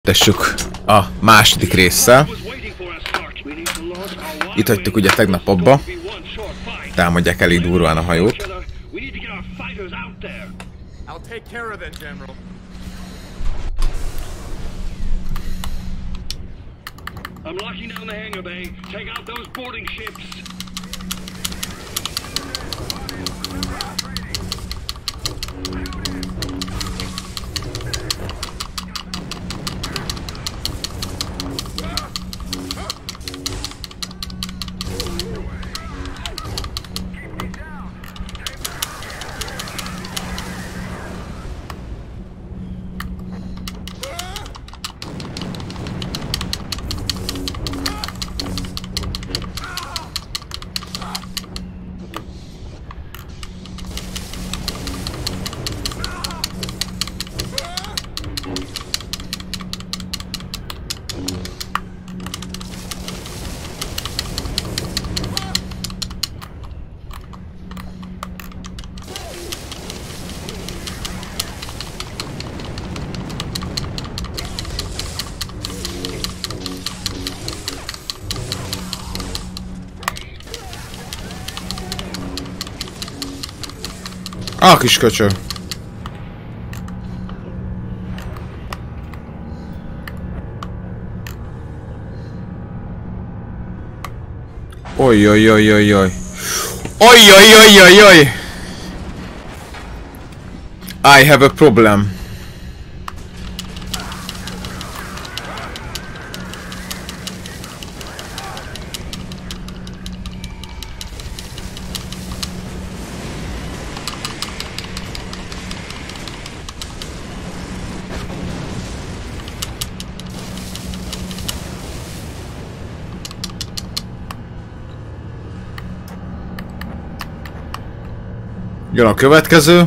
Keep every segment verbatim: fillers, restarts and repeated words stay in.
Tessük a második résszel. Itt hagytuk ugye tegnap abba. Támadják elég durván a hajót. I'm locking down the hangar bay. Take out those boarding ships. Ah, kis köcsög. Oj, oj, oj, oj, oj. Oj, oj, oj, oj, oj. I have a problem. Jön a következő.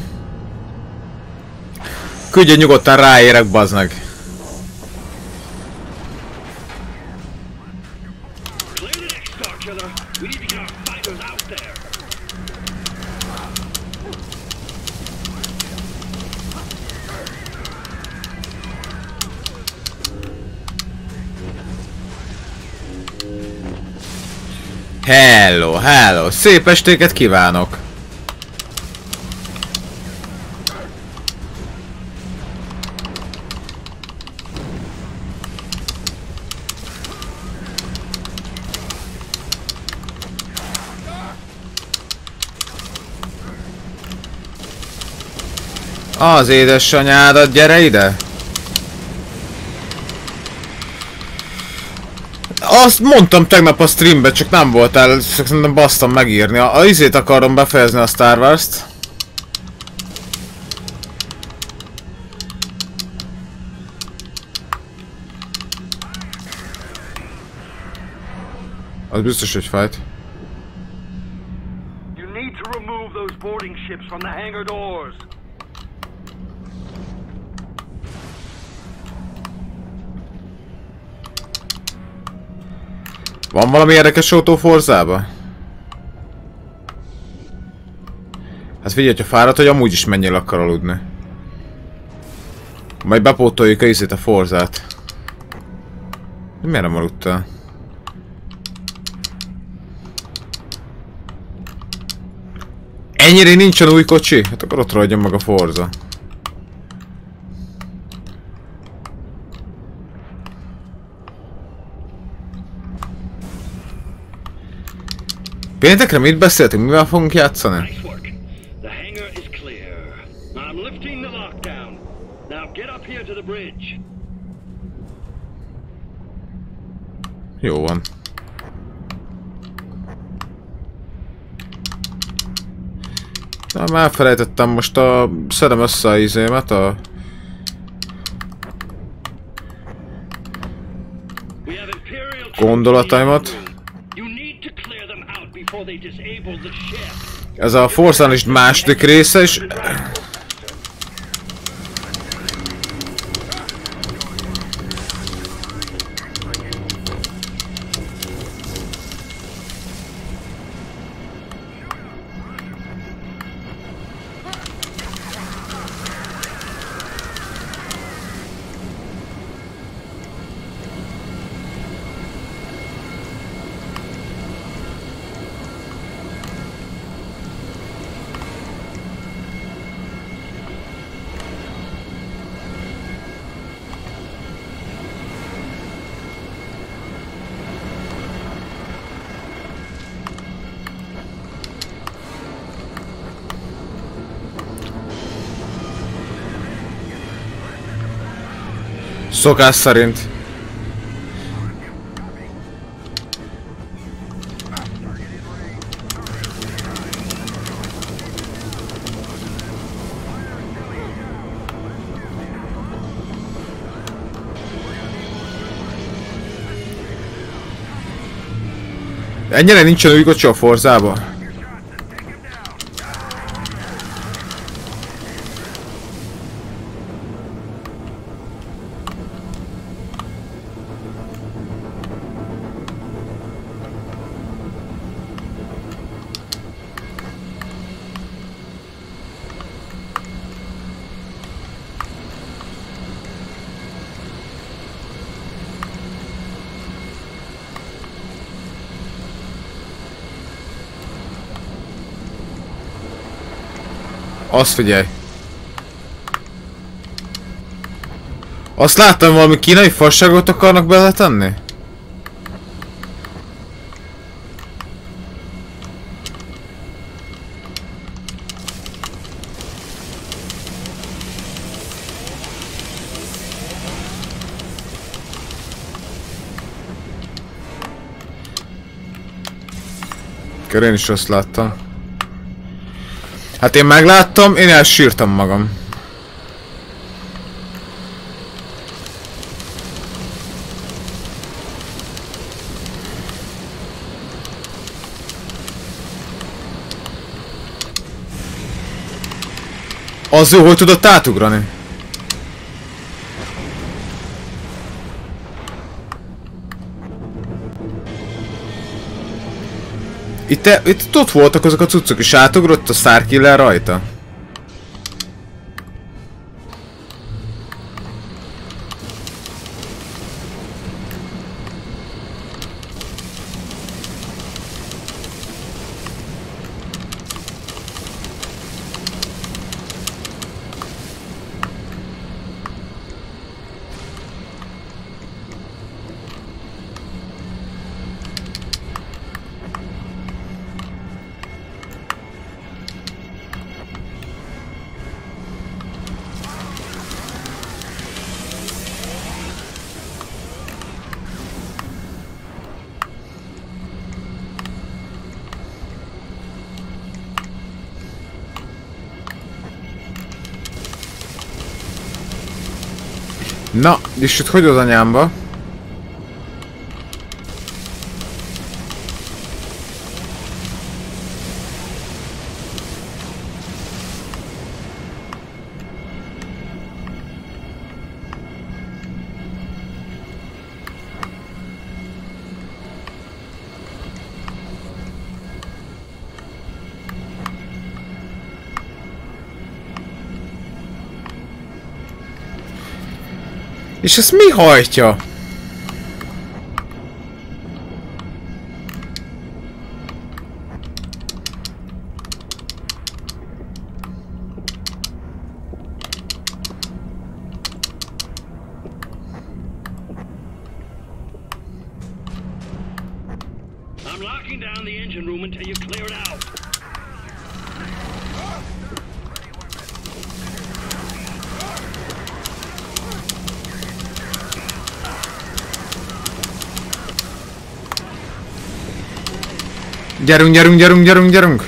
Küldje nyugodtan, ráérek, bazd meg. Hello, hello, szép estéket kívánok! Az édesanyádat, gyere ide! Azt mondtam tegnap a streambe, csak nem voltál, csak szerintem basztam megírni. A, a izét akarom befejezni, a Star Wars-t. Az biztos, hogy fájt. You need to remove those boarding ships from the hangar doors. Van valami érdekes autó Forzába? Hát figyelj, ha fáradt, hogy amúgy is menjél akar aludni. Majd bepótoljuk a izét, a Forzát. Miért nem aludtál? Ennyire nincsen új kocsi? Hát akkor ott ragadjon meg a Forza. Péntekre mit beszéltünk? Mivel fogunk játszani? Jó van. Nem, elfelejtettem most a... Szedem össze a izémet, a... gondolataimat. Ez a Forza is második része is. Szokás szerint. Ennyire nincsen új kocsi a Forzába? Azt figyelj. Azt láttam, valami kínai fasságot akarnak beletenni? Én is azt láttam. Hát én megláttam, én elsírtam magam. Az jó, hogy tudott átugrani. Itt, itt ott voltak azok a cuccok, és átugrott a Starkiller rajta. Na, és itt hogy az anyámba? És ezt mi hajtja? I'm locking down the engine room until you clear it out. Gyerünk, gyerünk, gyerünk, gyerünk, gyerünk!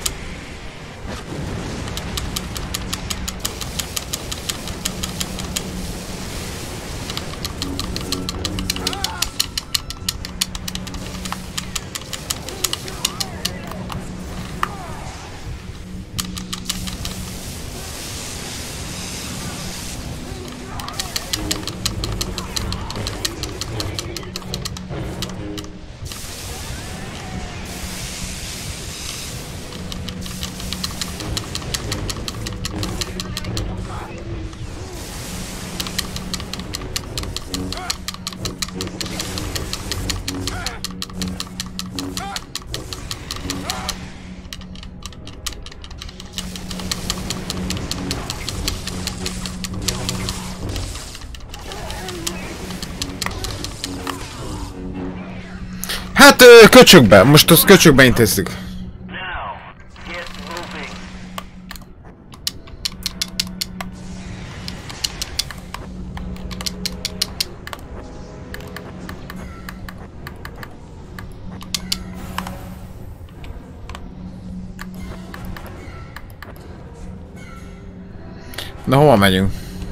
Hát köcsökbe, most azt köcsökbe intézzük. Na hova megyünk?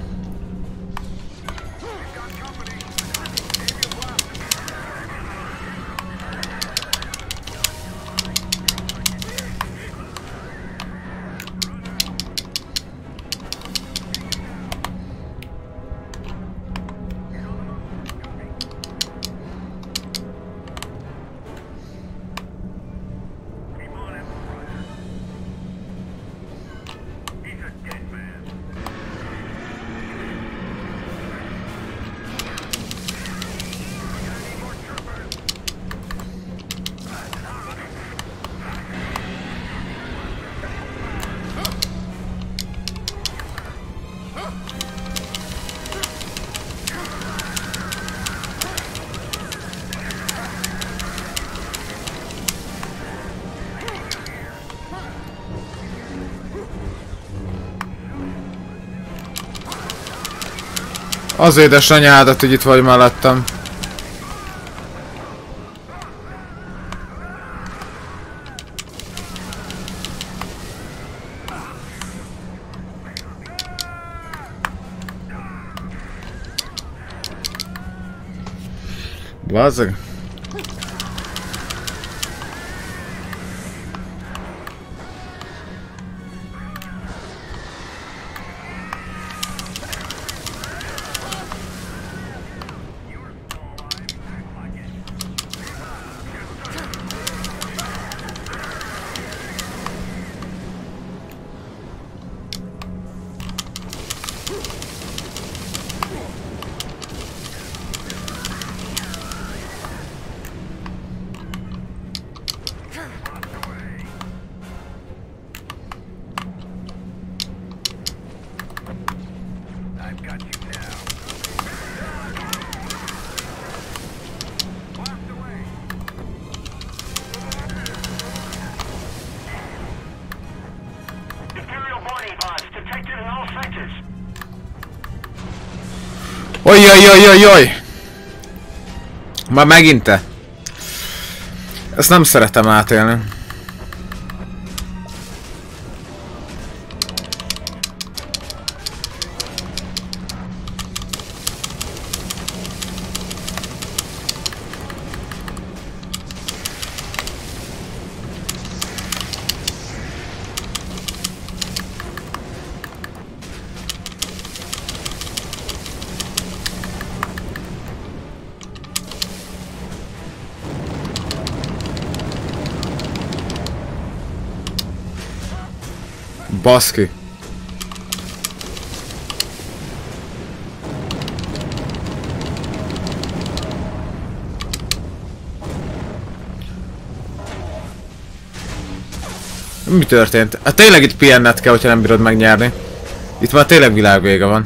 Az édesanyádat, hogy itt vagy mellettem. Bazzeg. Ojjajjajjajjaj! Már megint te? Ezt nem szeretem átélni. Baszki. Mi történt? Hát tényleg itt pihenned kell, hogyha nem bírod megnyerni. Itt már tényleg világvége van.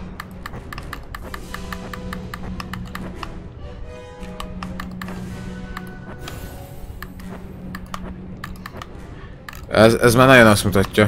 Ez, ez már nagyon azt mutatja.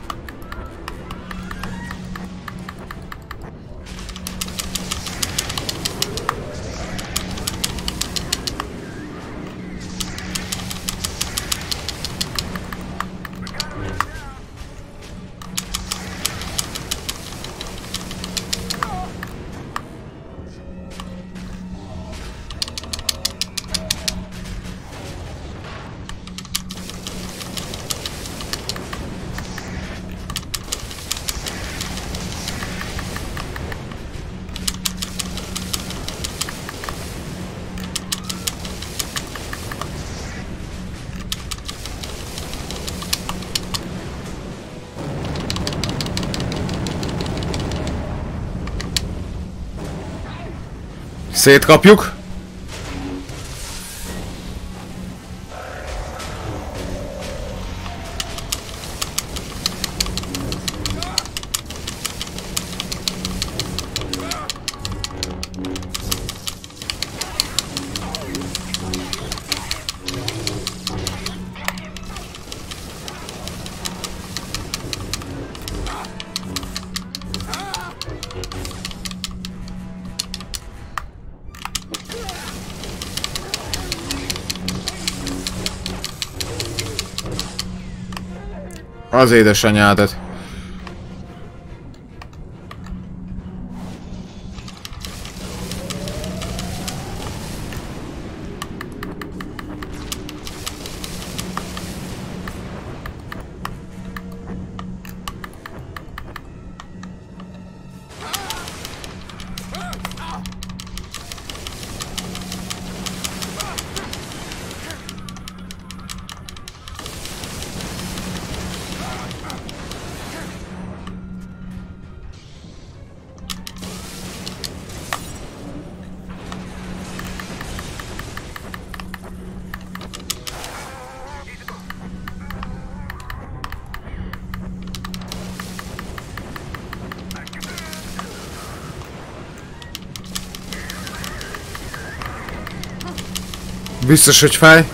Szétkapjuk. Az édesanyádat. Biztos, hogy fáj?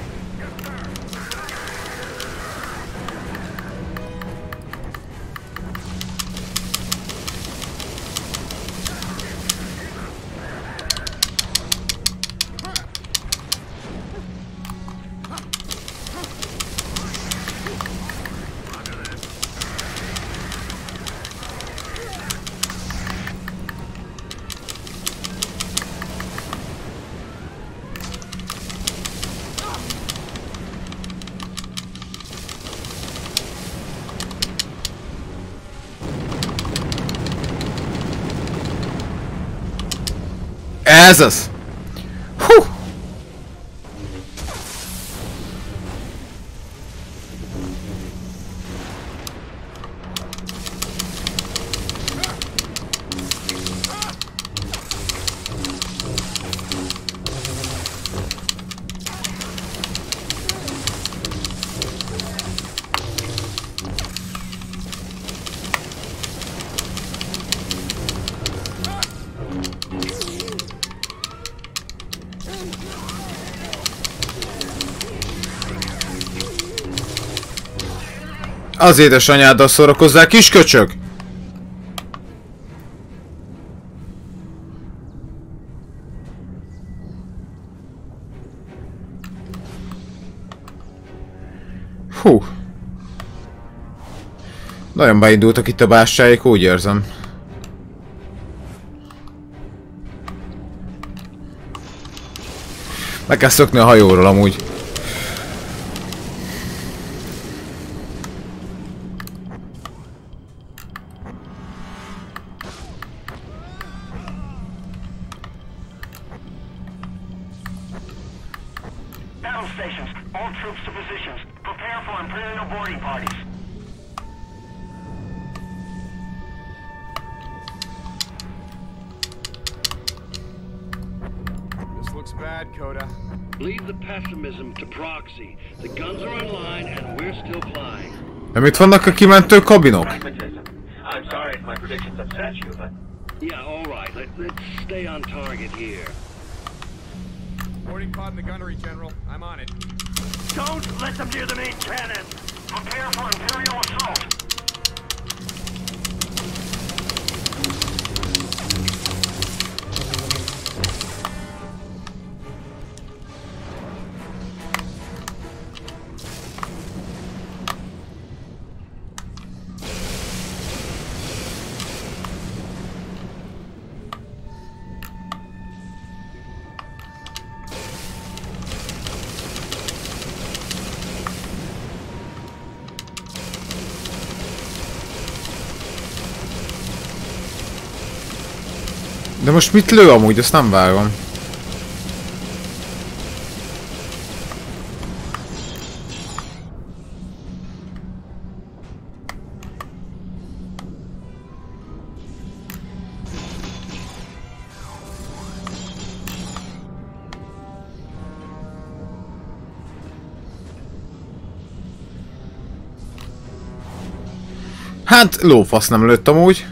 Ez az! Hú! Az édesanyáddal szórakozzál, kis köcsög! Hú. Nagyon beindultak itt a bástyáik, úgy érzem. Meg kell szökni a hajóról amúgy. Battle stations, all troops to positions. Prepare for Imperial boarding parties. This looks bad, Coda. Leave the pessimism to Proxy. The guns are online and we're still flying. Nem itt vannak a kimentő kabinok? Pragmatism. I'm sorry if my predictions upset you, but... Yeah, all right. Let, let's stay on target here. Boarding pod in the gunnery, General. I'm on it. Don't let them near the main cannon! Prepare for Imperial assault! De most mit lő amúgy? Ezt nem vágom. Hát lófasz nem lőtt amúgy.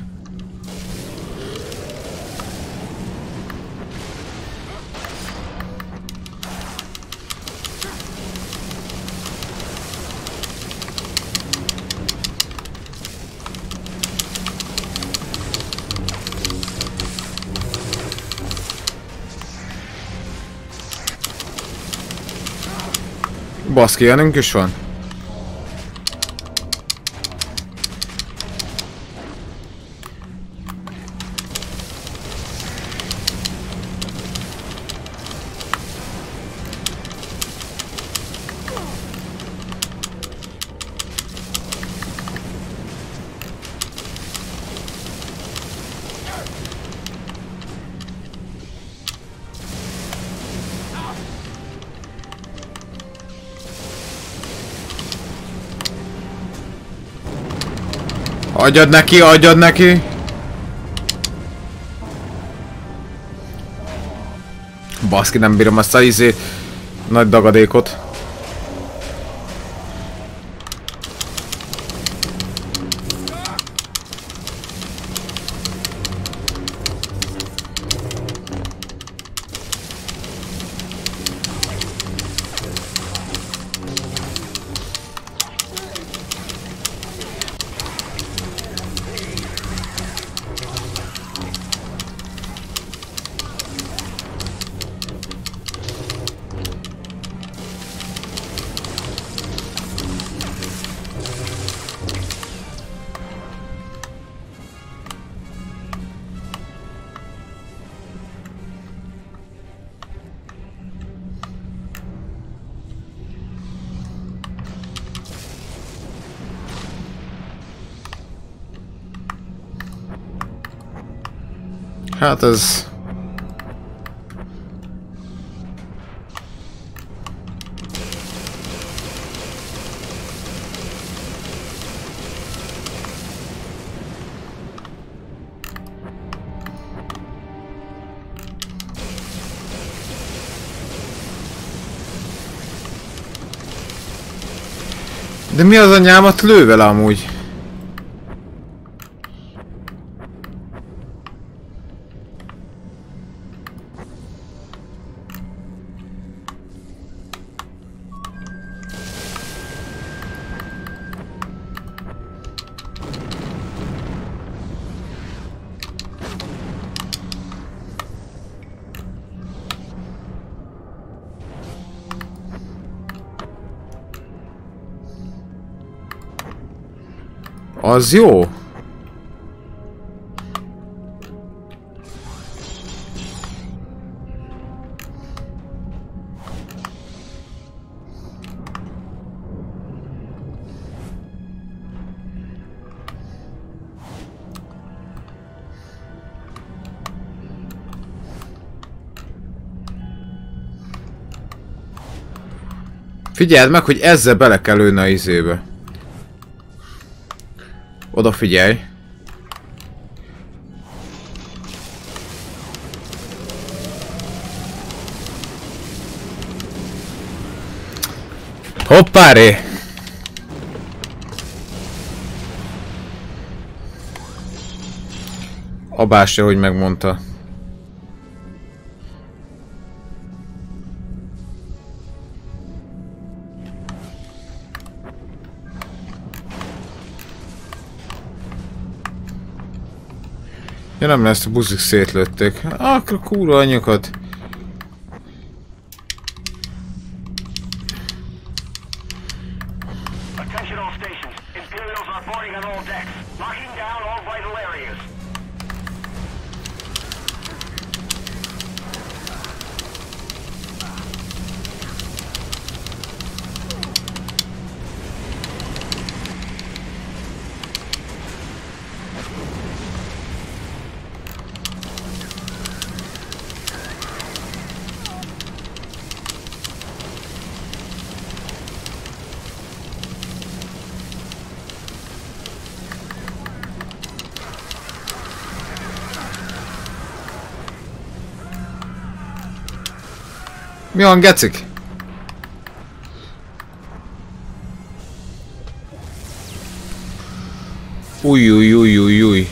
Baszki, ilyenünk is van? Adjad neki, adjad neki! Baszki, nem bírom ezt a izé nagy dagadékot. Hát ez... De mi az anyámat lő vele amúgy? Az jó. Figyeld meg, hogy ezzel bele kell lőni a izébe. Odafigyelj! Hoppáré! A bástya, hogy megmondta. Ja, nem lesz, a buzik szétlőtték. Akkor kúra anyukat. Attention all stations. Imperials are boarding on all decks. Locking down all vital areas. Mi van, gecik? Új, új, új, új, új.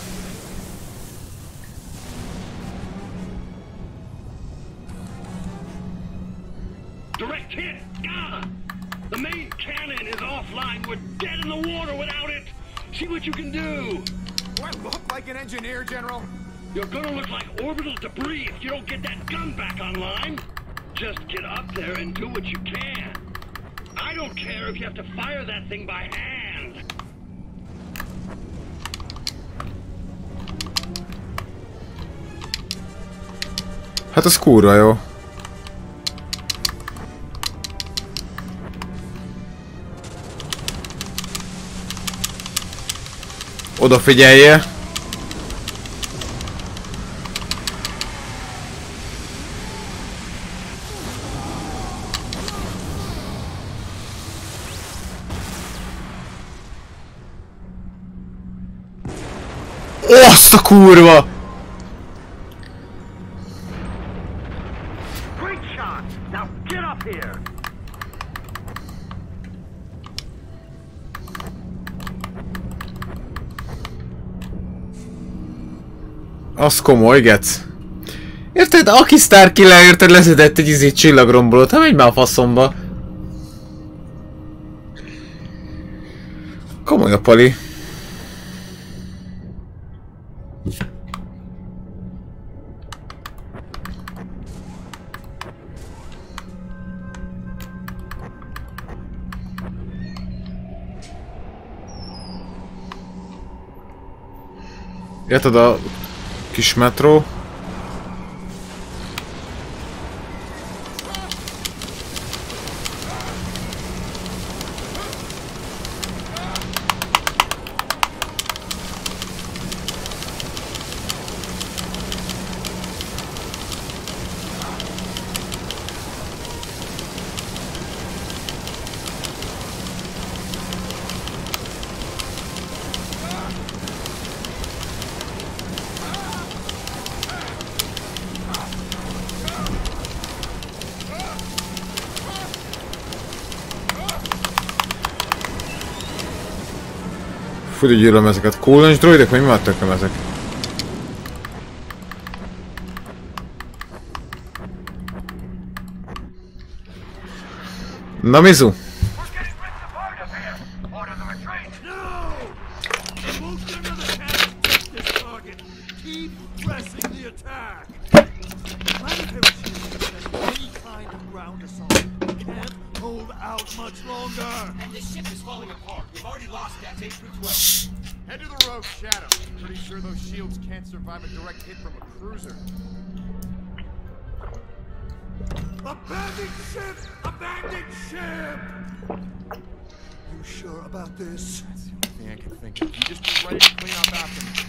Direct hit! Ah! The main cannon is offline. We're dead in the water without it. See what you can do. Do I look like an engineer, General? You're gonna look like orbital debris if you don't get that gun back online. Just get up there and do what you can. I don't care if you have to fire that thing by hand. Hát az kurva jó. Odafigyeljél. Azt a kurva! Great shot! Now get up here! Az komoly, gec. Érted? Aki Star Killer, érted, leszedett egy izét csillagrombolót, ha megy már a faszomba. Komoly a pali. Érted a kis metró? Fú, de gyűlöm ezeket. Kólancs droidek, vagy mi már tököm ezek? Na, Mizu! Head to the Rogue Shadow. Pretty sure those shields can't survive a direct hit from a cruiser. Abandoned ship! Abandoned ship! You sure about this? That's the only thing I can think of. You just be ready to clean up after me.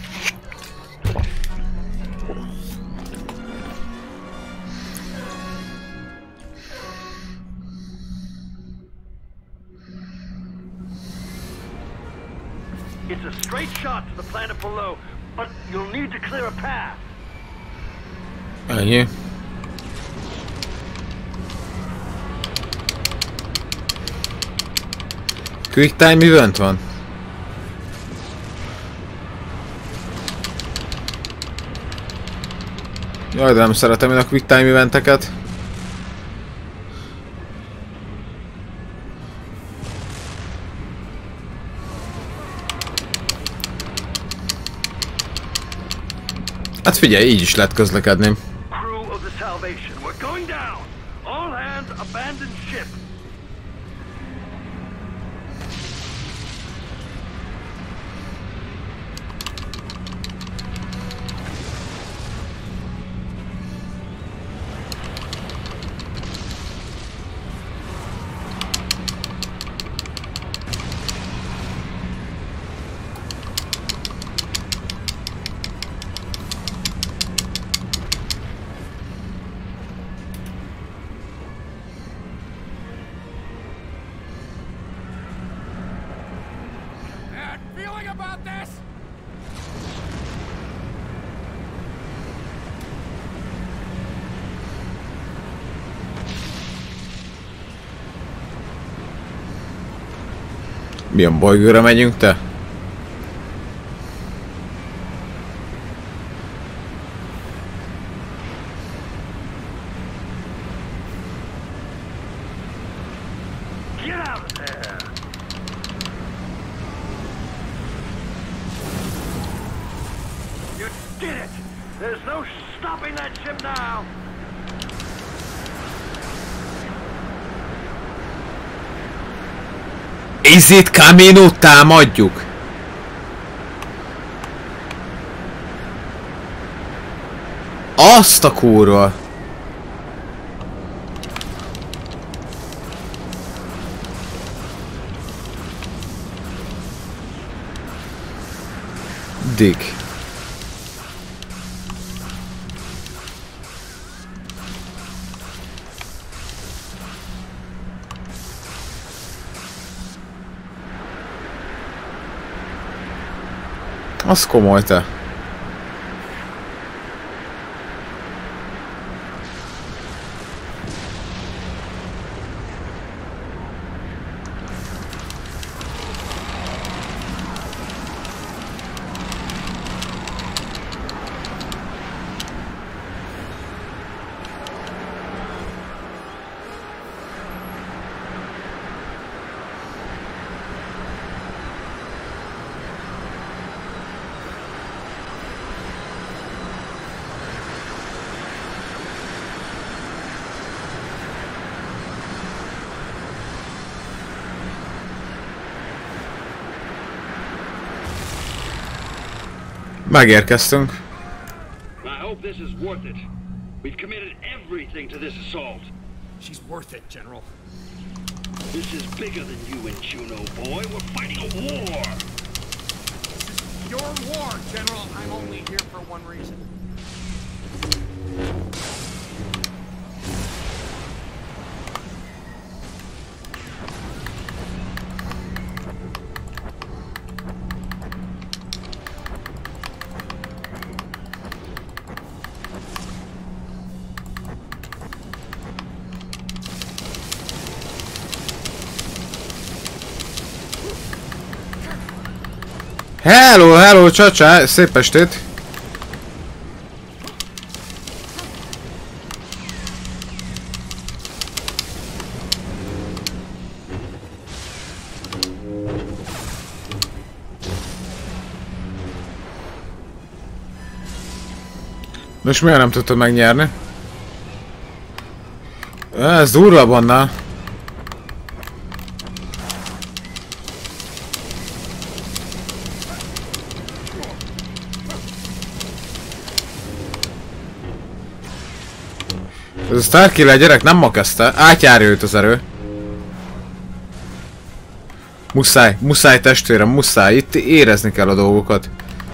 It's a straight shot to the planet below, but you'll need to clear a path. Ennyi. Quick time event van? Jaj, de nem szeretem én a quick time eventeket. Hát figyelj, így is lehet közlekedni. Crew of the Salvation, we're going down. All hands abandon ship. About this? Milyen bolygóra megyünk, te? Get out of there. You did it! There's no stopping that ship now! Izét Kamino támadjuk! Azt a kurva! Dick. Az komoly, te. Megérkeztünk. I hope this is worth it. We've committed everything to this assault. She's worth it, General. This is bigger than you and Juno, boy. We're fighting a war. This is your war, General. I'm only here for one reason. Hello, hello, csacsá, szép estét! Most miért nem tudtad megnyerni? Ez durva annál. Ez a Starkiller gyerek nem ma kezdte, átjárja őt az erő. Muszáj, muszáj testvérem, muszáj, itt érezni kell a dolgokat.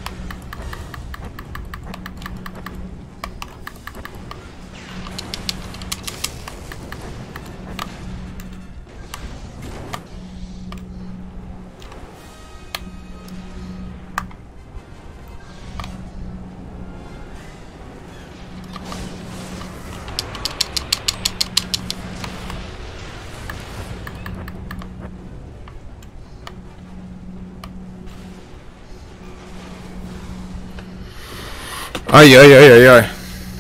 Ajjajajajaj.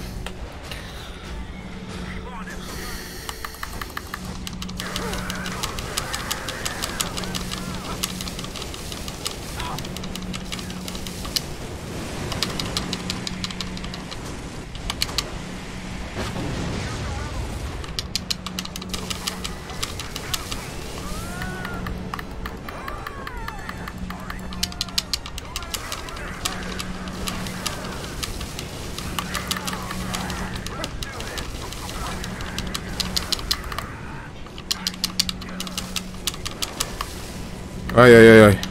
Ajajajaj.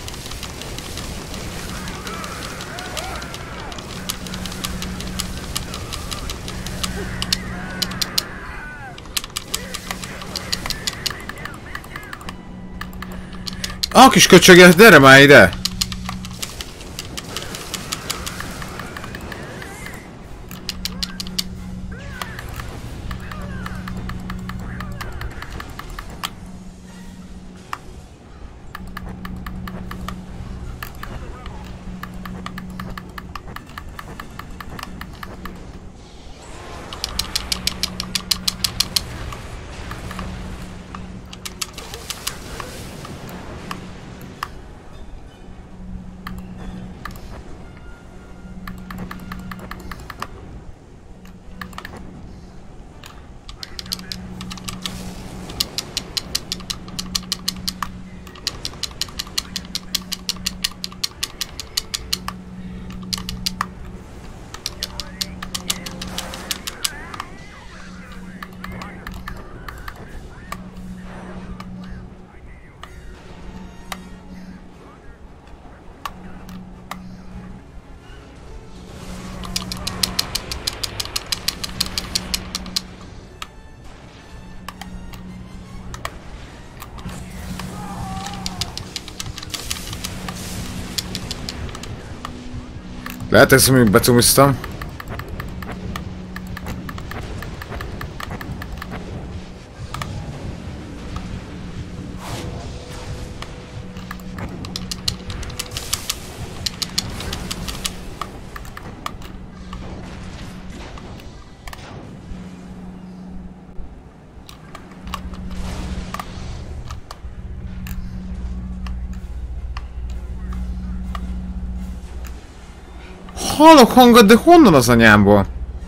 A kis köcsöges, gyere már ide! Lehet, ezt még becumiztam. Hallok hangot, de honnan az anyámból?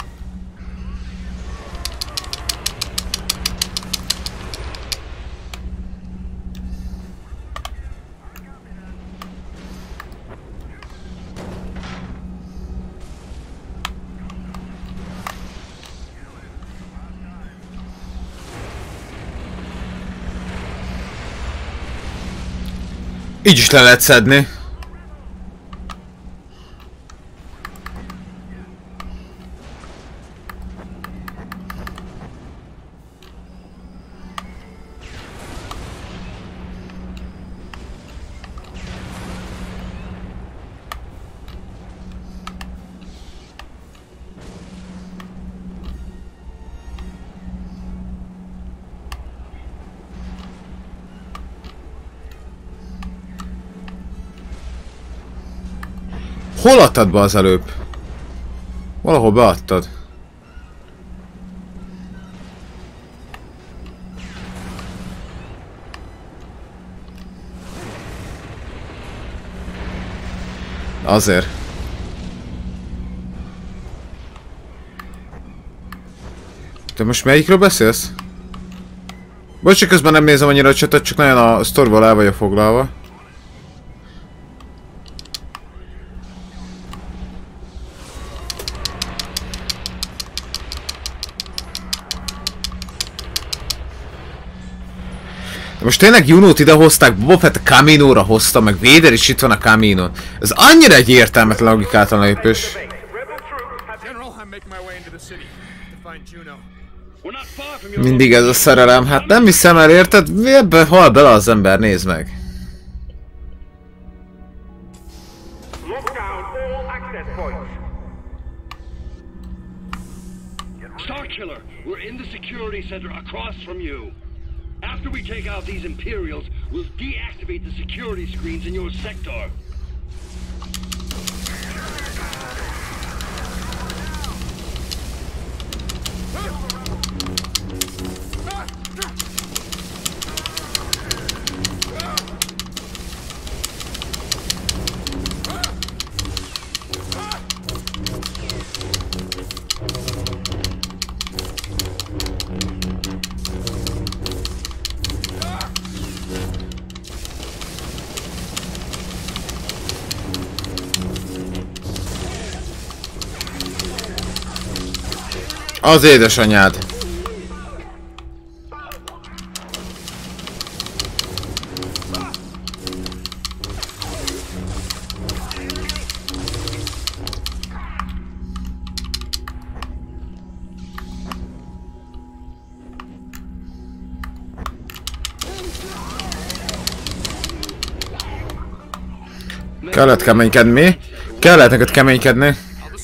Így is le lehet szedni. Hol adtad be az előbb? Valahol beadtad. Azért. Te most melyikről beszélsz? Bocs, közben nem nézem annyira a csatot, csak nagyon a sztorból el vagyok foglalva. De most tényleg Junót ide hozták, Boba Fett a Kamínóra hozta, meg Vader is itt van a Kamínon. Ez annyira egy értelmetlen logikátlan lépés. Mindig ez a szerelem, hát nem hiszem el, érted? Mi ebbe hal bele az ember, nézd meg. Starkiller, we're in the security center across from you. After we take out these Imperials, we'll deactivate the security screens in your sector. Az édesanyád. Kellett keménykedni. Kellett neked keménykedni.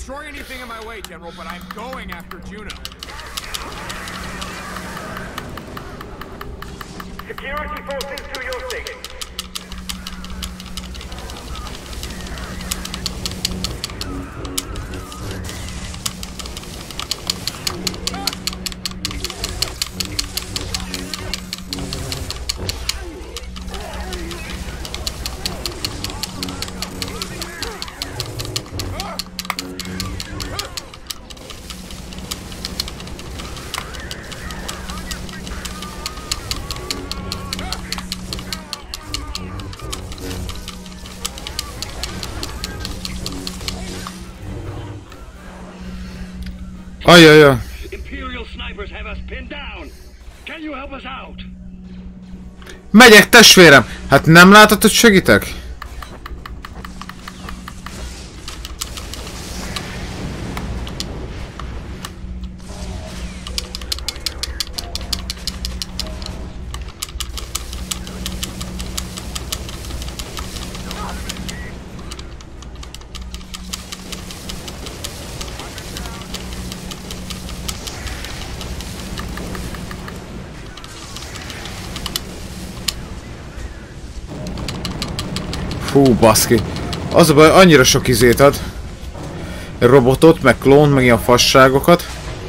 Ajajaj. Imperial snipers have us pinned down. Can you help us out? Megyek, testvérem! Hát nem látod, hogy segítek? Hú, baszki. Az a baj, annyira sok izét ad. Robotot, meg klónt, meg ilyen fasságokat.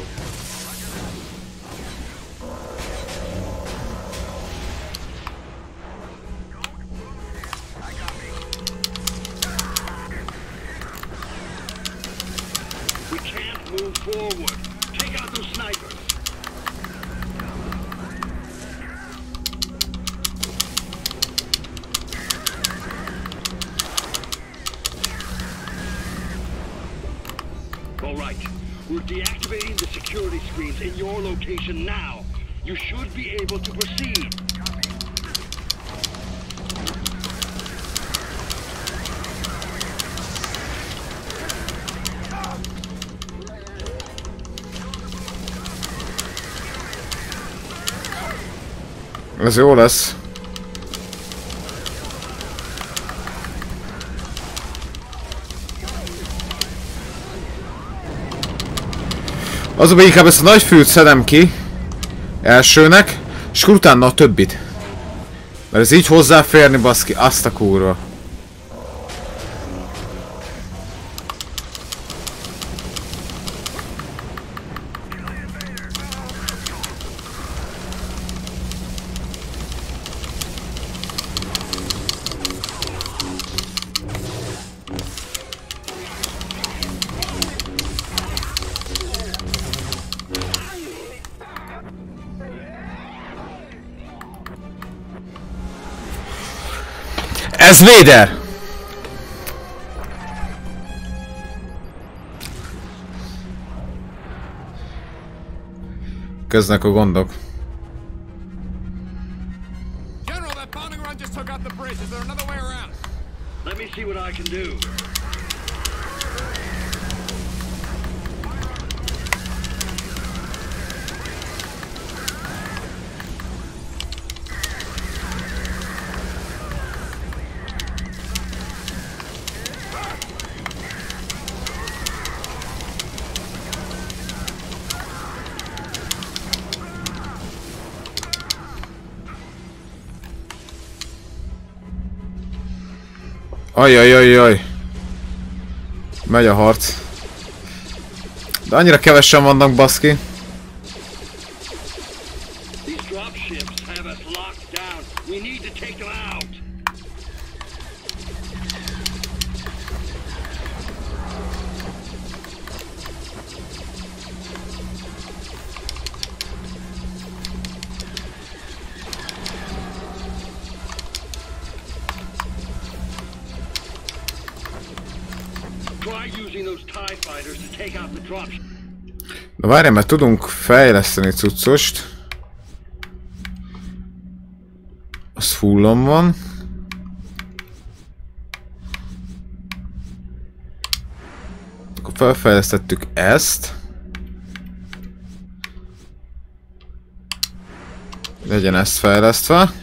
Alright, we're deactivating the security screens in your location now. You should be able to proceed. Ez jó lesz. Azonban inkább ezt a nagy fült szedem ki elsőnek, és utána a többit. Mert ez így hozzáférni, baszki, azt a kurva. Ez Vader! Köznek a gondok. General, that bombing run just took out the bridge. Is there another way around? Let me see what I can do. Ajajajaj. Megy a harc. De annyira kevesen vannak, baszki. These dropships have us locked down. We need to take them out. Try using those TIE fighters to take out the dropships. Na várjál, mert tudunk fejleszteni cuccost. Az fullon van. Akkor felfejlesztettük ezt. Legyen ezt fejlesztve.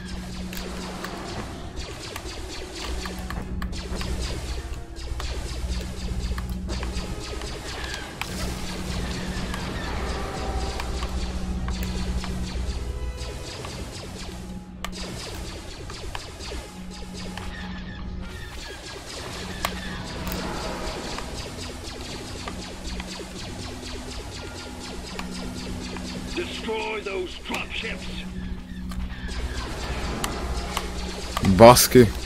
Destroy those dropships. Baszki.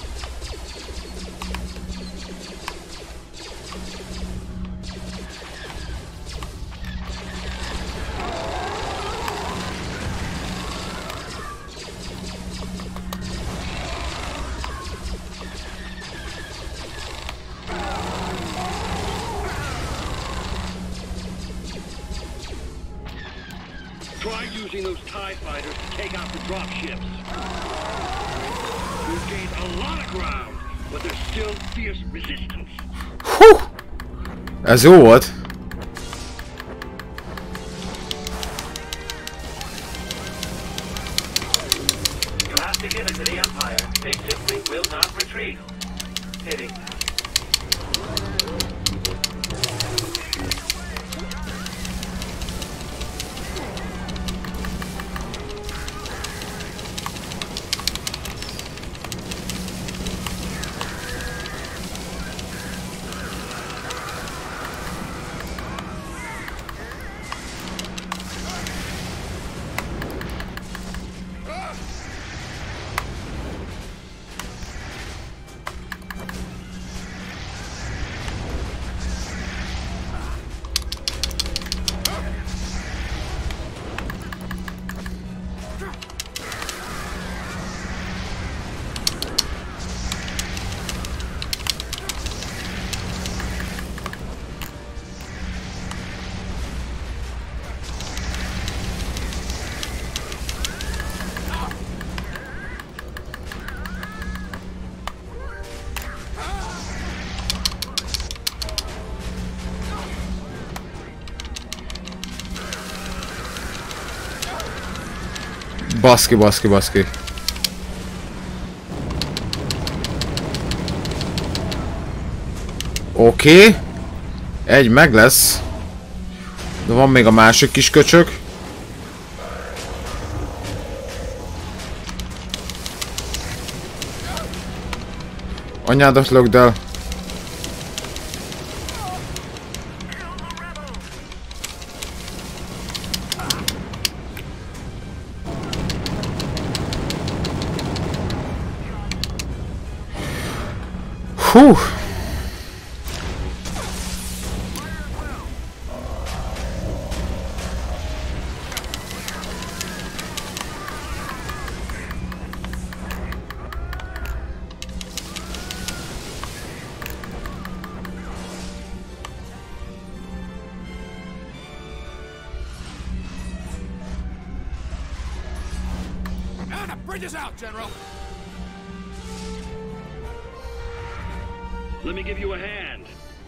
Try using those TIE fighters to take out the dropships. We've gained a lot of ground, but there's still fierce resistance. Hú! Ez jó volt. You have to give it to the Empire. They simply will not retreat. Pity. Baszki, baszki, baszki. Oké. Okay. Egy meg lesz. De van még a másik kis köcsök. Anyádat lökd el. Hú! the bridge is out, General. Let me give you a hand.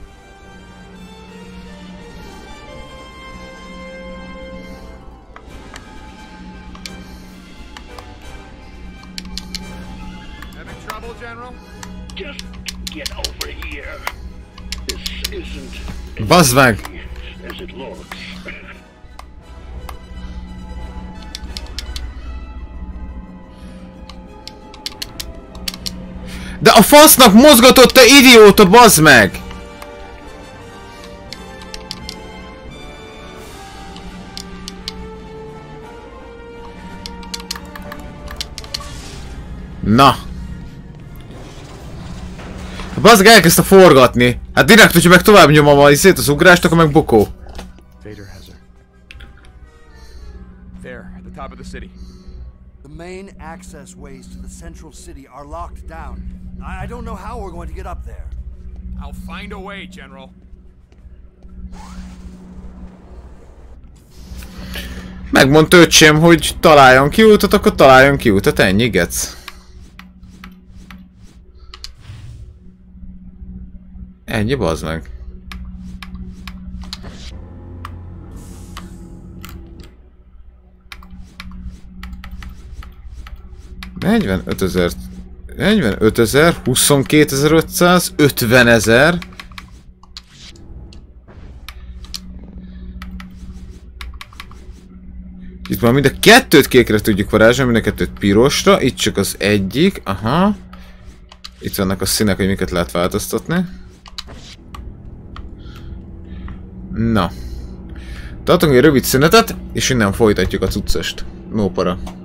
Having trouble, General? Just get over here. This isn't Bazd meg! as it looks. De a fasznak mozgatott, te idióta, bazd meg! Na! Bazd meg, elkezdte forgatni. Hát direkt, hogyha meg tovább nyomom a izét, az ugrást, akkor meg bukó. Vader has her. There, at the top of the city. The main access ways to the central city are locked down. I, I don't know how we're going to get up there. I'll find a way, General. Megmondta öcsém, hogy találjon ki útot, akkor találjon ki útot, ennyi, gec. Ennyi, bazd meg. negyvenötezer... negyvenötezer, huszonkétezer-ötszáz, ötvenezer... Itt már mind a kettőt kékre tudjuk varázsolni, mind a kettőt pirosra, itt csak az egyik, aha. Itt vannak a színek, hogy miket lehet változtatni. Na. Tartunk egy rövid szünetet, és innen folytatjuk a cuccost. No para.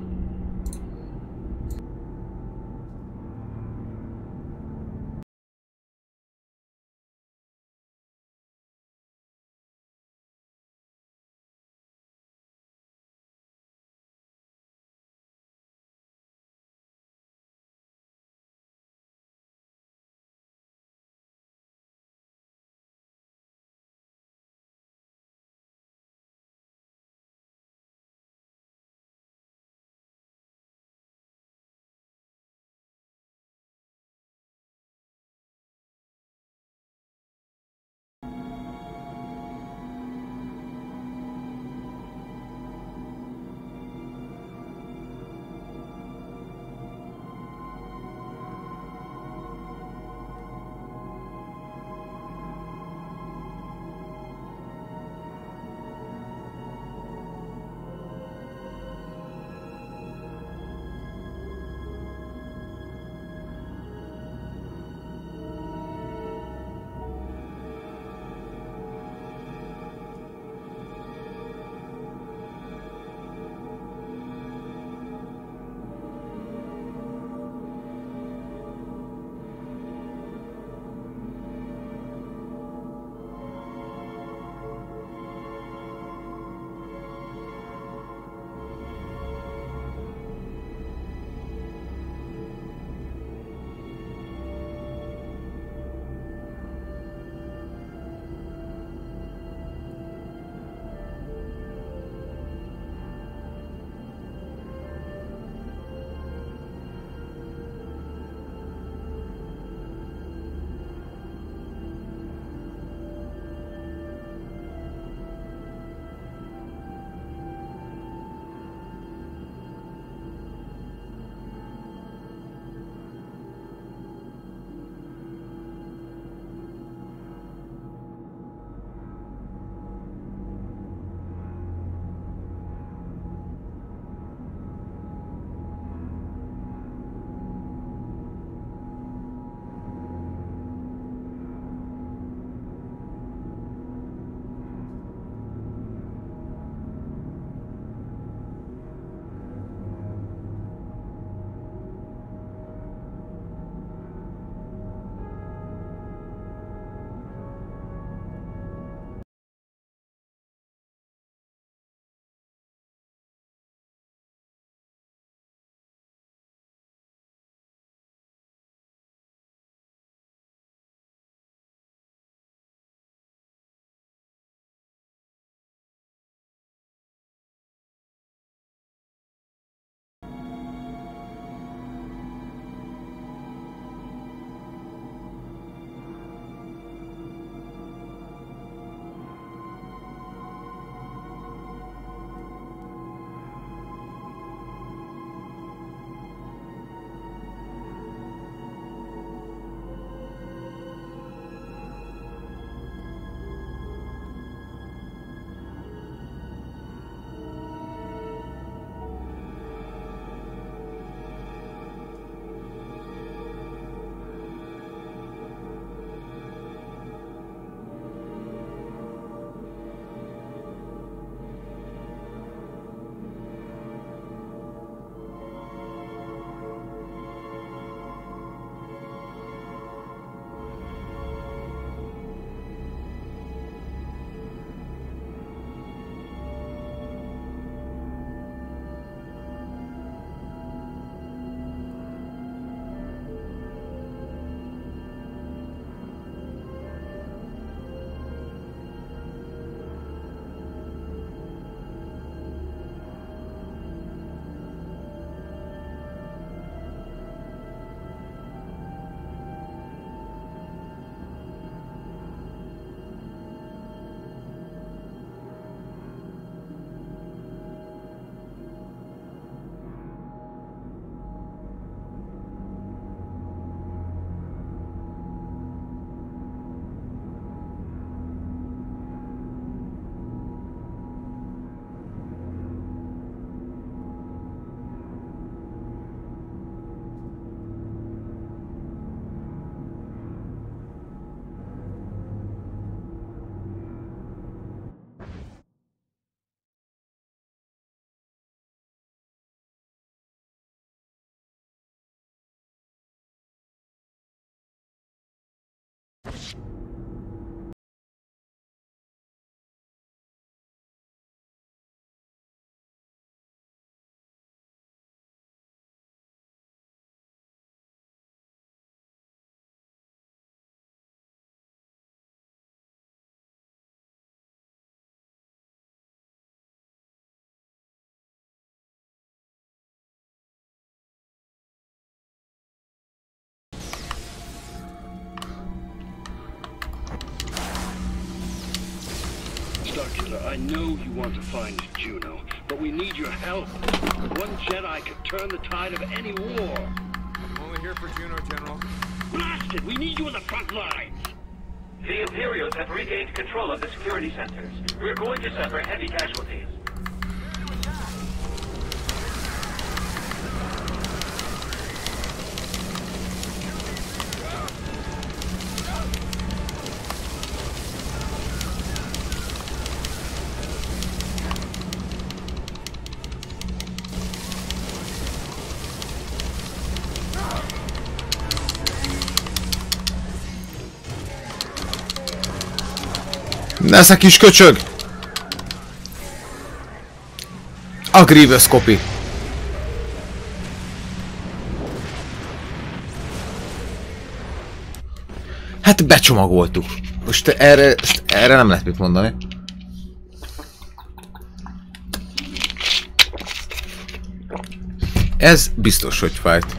Commander, I know you want to find Juno, but we need your help. One Jedi could turn the tide of any war. I'm only here for Juno, General. Blast it! We need you in the front lines! The Imperials have regained control of the security centers. We're going to suffer heavy casualties. Nesze kis köcsög! A Grievous copy. Hát becsomagoltuk. Most erre, erre nem lehet mit mondani. Ez biztos, hogy fájt.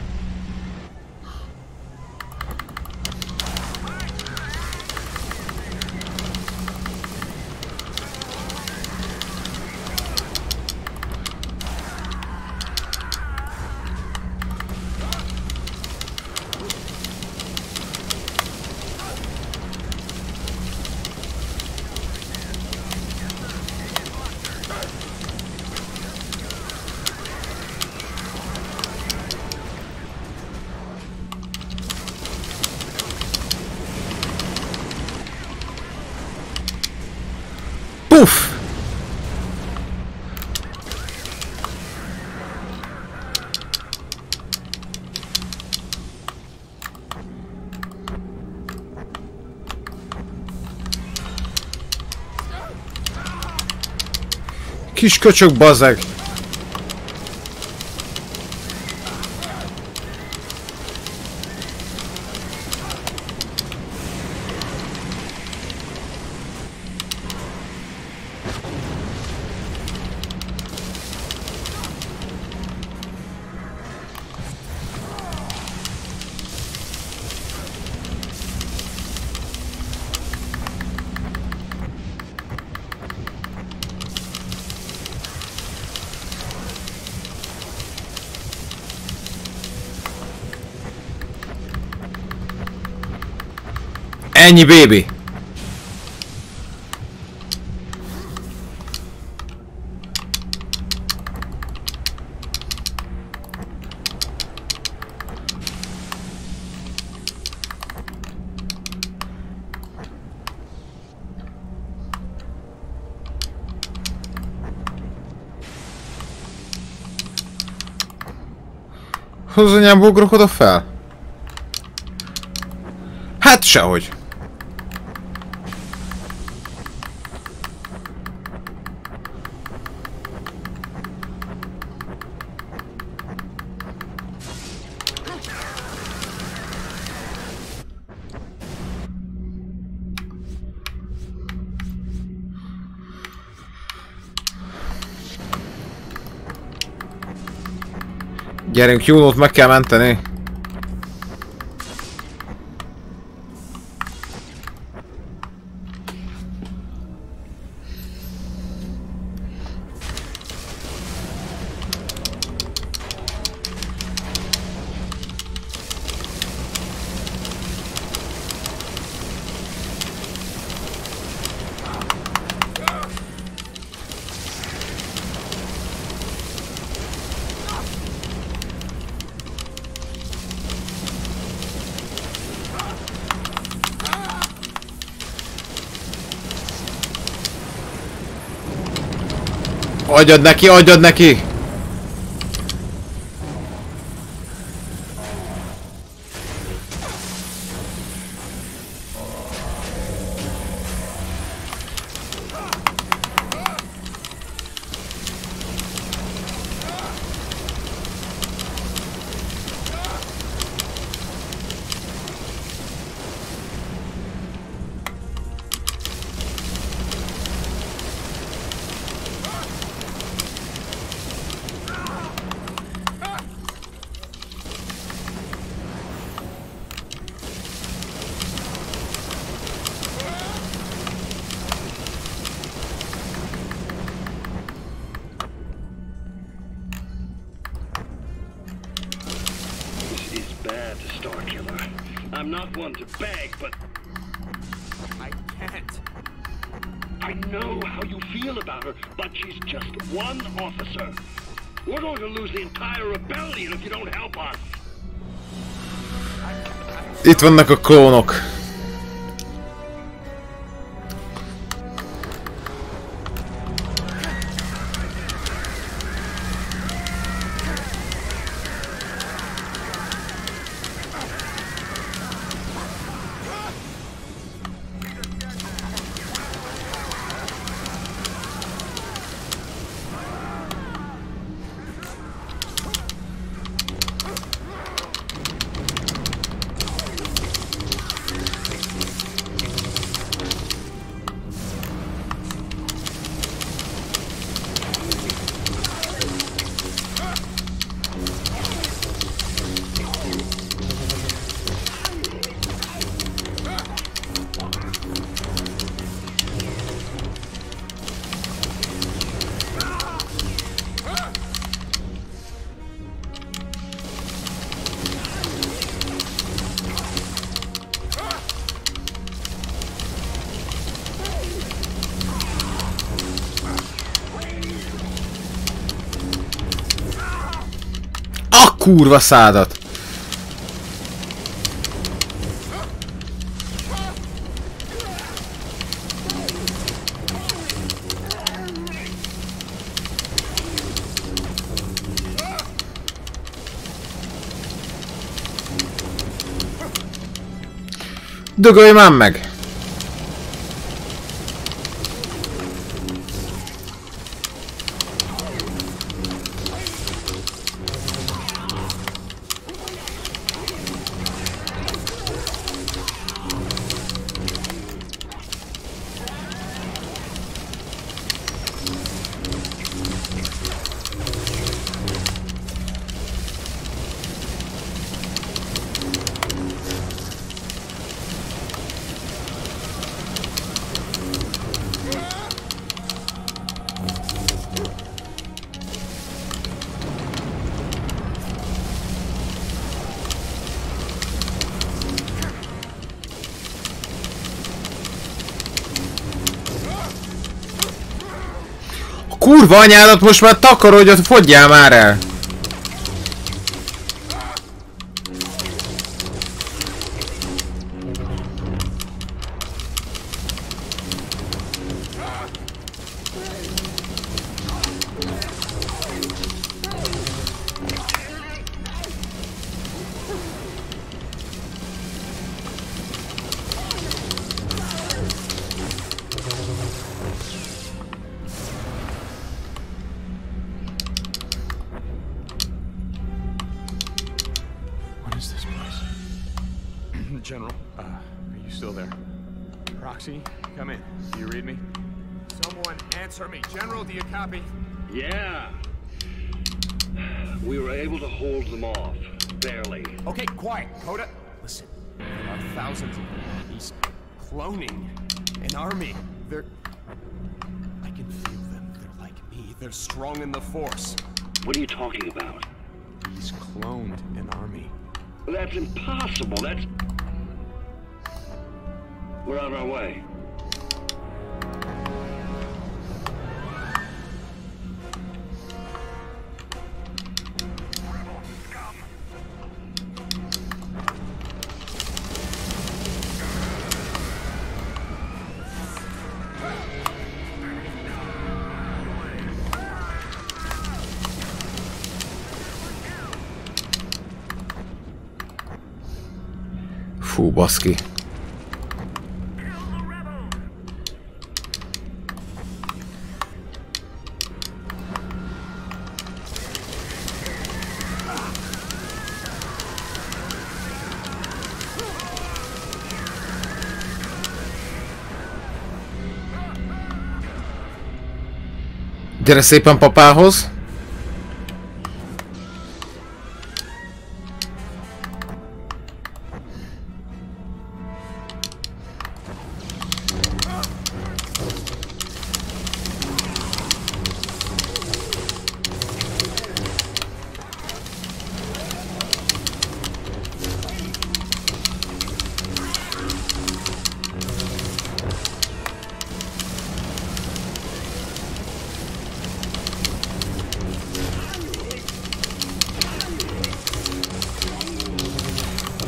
Puff! Kis köcsög, bazzeg! Ennyi, baby! Az anyámba ugrok oda fel? Hát sehogy. Gyerünk, Junót meg kell menteni. Adjad neki, adjad neki! Starkiller. I'm not one to beg, but I can't. I know how you feel about her, but she's just one officer. We're going to lose the entire rebellion if you don't help us. Itt vannak a klónok. A kurva szádat! Dögölj már meg! Kurva anyádat, most már takarodj, hogy fogyjál már el! General, uh, are you still there? Proxy, come in. Do you read me? Someone answer me. General, do you copy? Yeah. We were able to hold them off. Barely. Okay, quiet. Coda, listen. There are thousands of them. He's cloning an army. They're... I can feel them. They're like me. They're strong in the Force. What are you talking about? He's cloned an army. That's impossible. That's... We're on our way. Fú, baszki. Gyere szépen papához!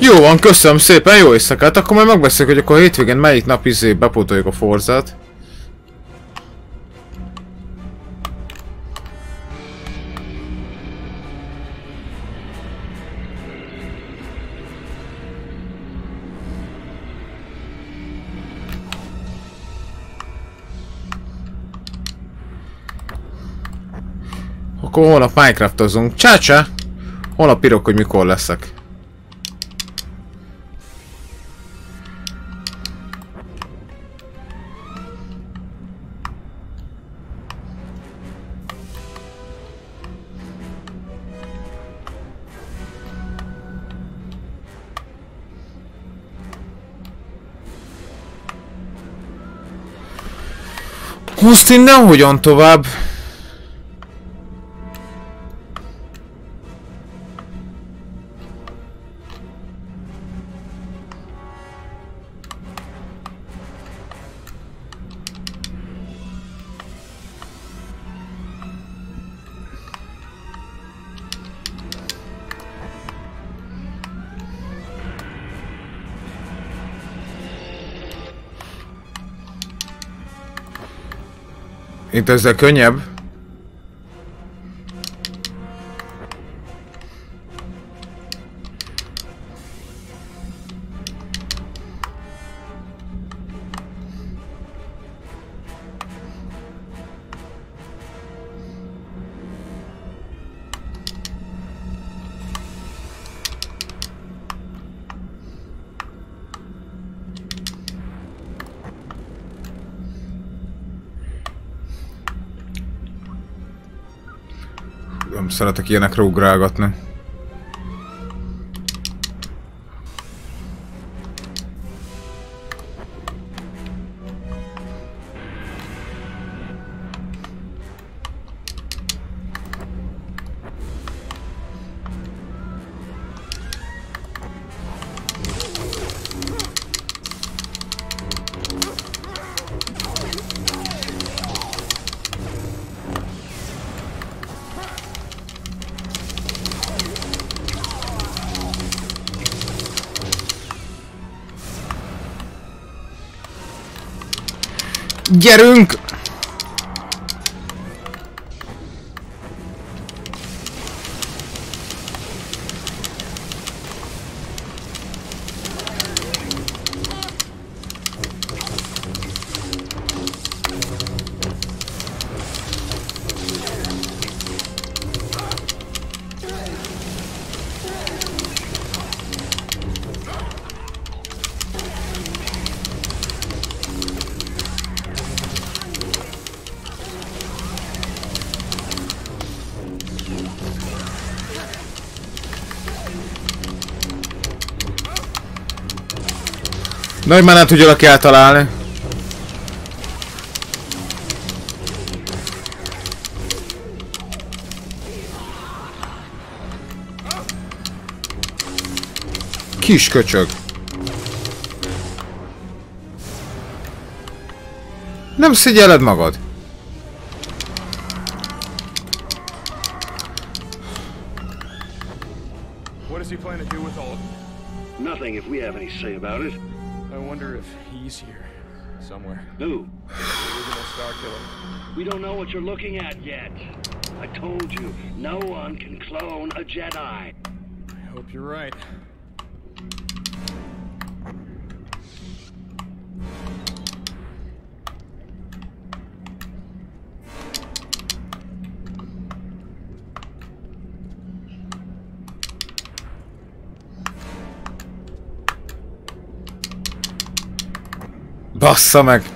Jó van, köszönöm szépen, jó éjszakát. Akkor majd megbeszéljük, hogy akkor a hétvégén melyik nap izé bepótoljuk a Forzát. Akkor holnap Minecraftozunk. Csá-csá! Holnap írok, hogy mikor leszek. Most innen hogyan tovább? Itt ezzel könnyebb. Nem szeretek ilyenekre ugrálgatni. Gyerünk! Na, hogy már nem tudjalak eltalálni. Kis köcsög. Nem szégyelled magad? What does he plan to do with all of them? Nothing if we have any say about it. I wonder if he's here somewhere. Who? The original Star Killer. We don't know what you're looking at yet. I told you, no one can clone a Jedi. I hope you're right. Bassza meg!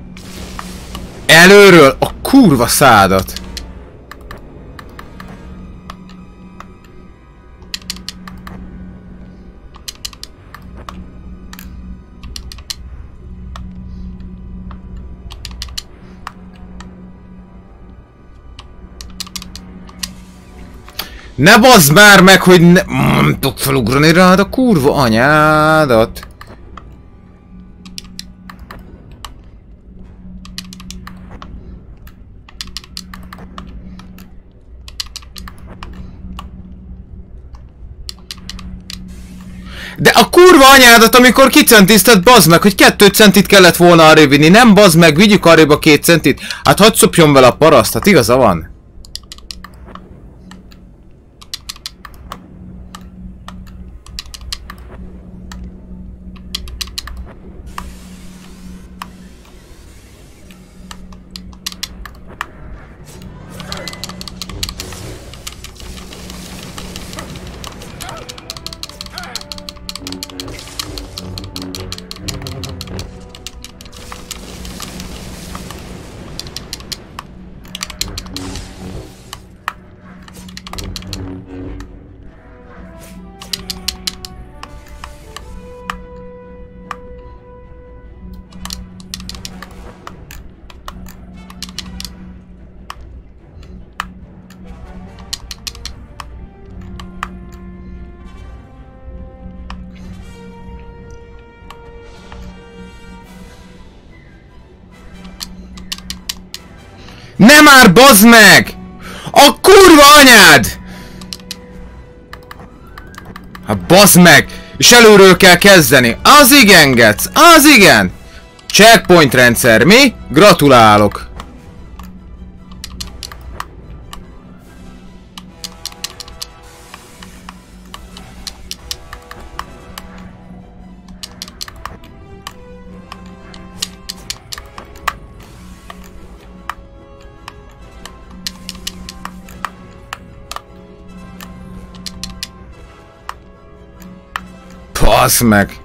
Előről a kurva szádat! Ne bazd már meg, hogy ne... Nem tudok felugrani rád a kurva anyádat! De a kurva anyádat, amikor kicentizted, bazd meg, hogy kettő centit kellett volna arrébb vinni. Nem bazd meg, vigyük arrébb a két centit. Hát hadd szopjon vele a paraszt, hát igaza van. Nem már, bazd meg! A kurva anyád! Hát bazd meg! És előről kell kezdeni. Az igen, gec! Az igen! Checkpoint rendszer, mi? Gratulálok! Basz meg!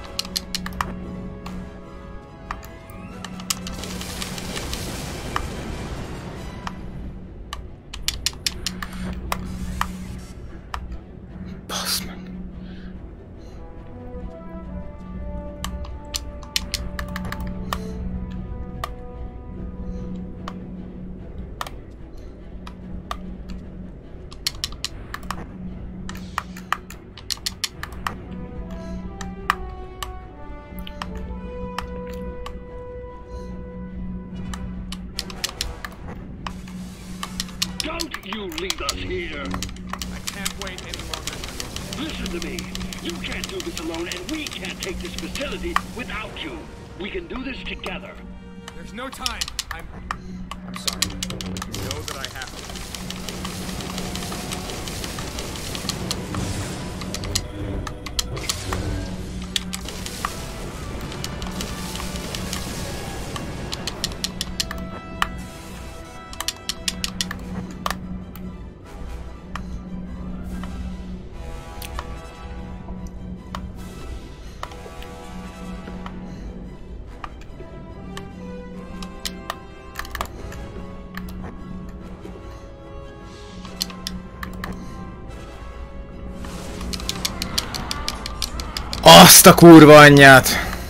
Basz meg! Don't you leave us here! I can't wait any longer. Listen to me. You can't do this alone, and we can't take this facility without you. We can do this together. There's no time. I'm... I'm sorry. You know that I have to. Azt a kurva anyját!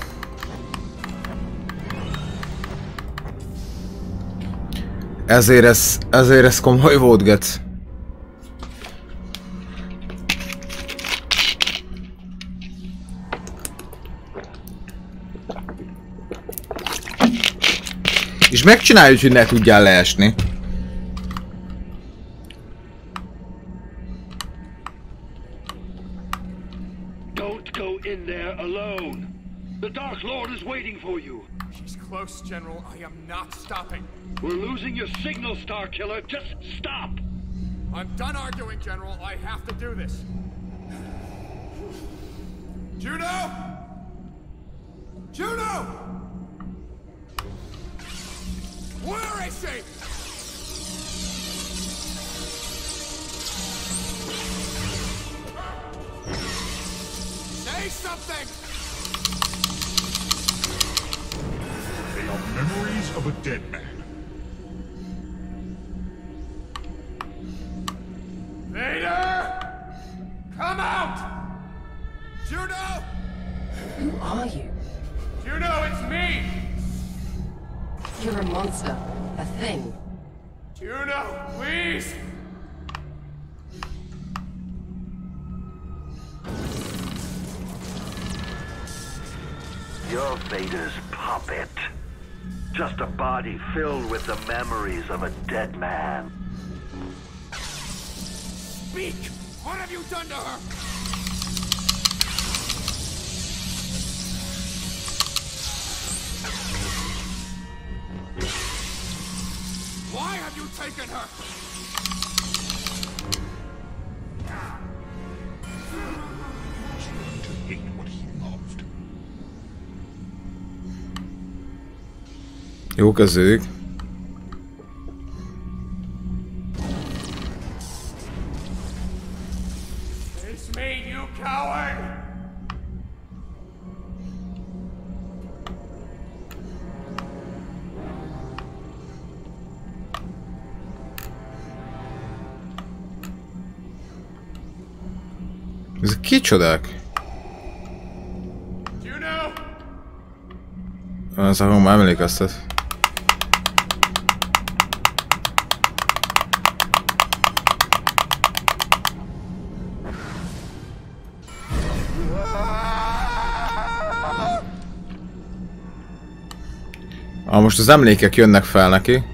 Ezért ez, ezért ez komoly volt, gec. És megcsináljuk, hogy ne tudjál leesni. In there alone. The Dark Lord is waiting for you. She's close, General. I am not stopping. We're losing your signal, Star Killer. Just stop. I'm done arguing, General. I have to do this. Juno! Juno! Where is she? Say something! They are memories of a dead man. Vader! Come out! Juno! Who are you? Juno, it's me! You're a monster. A thing. Juno, please! You're Vader's puppet. Just a body filled with the memories of a dead man. Speak! What have you done to her? taken her. To hate what he loved. Jó kezdődik. It's me, you coward! Ezek kicsodák? Az a hangom emlékeztet. Ah, most az emlékek jönnek fel neki.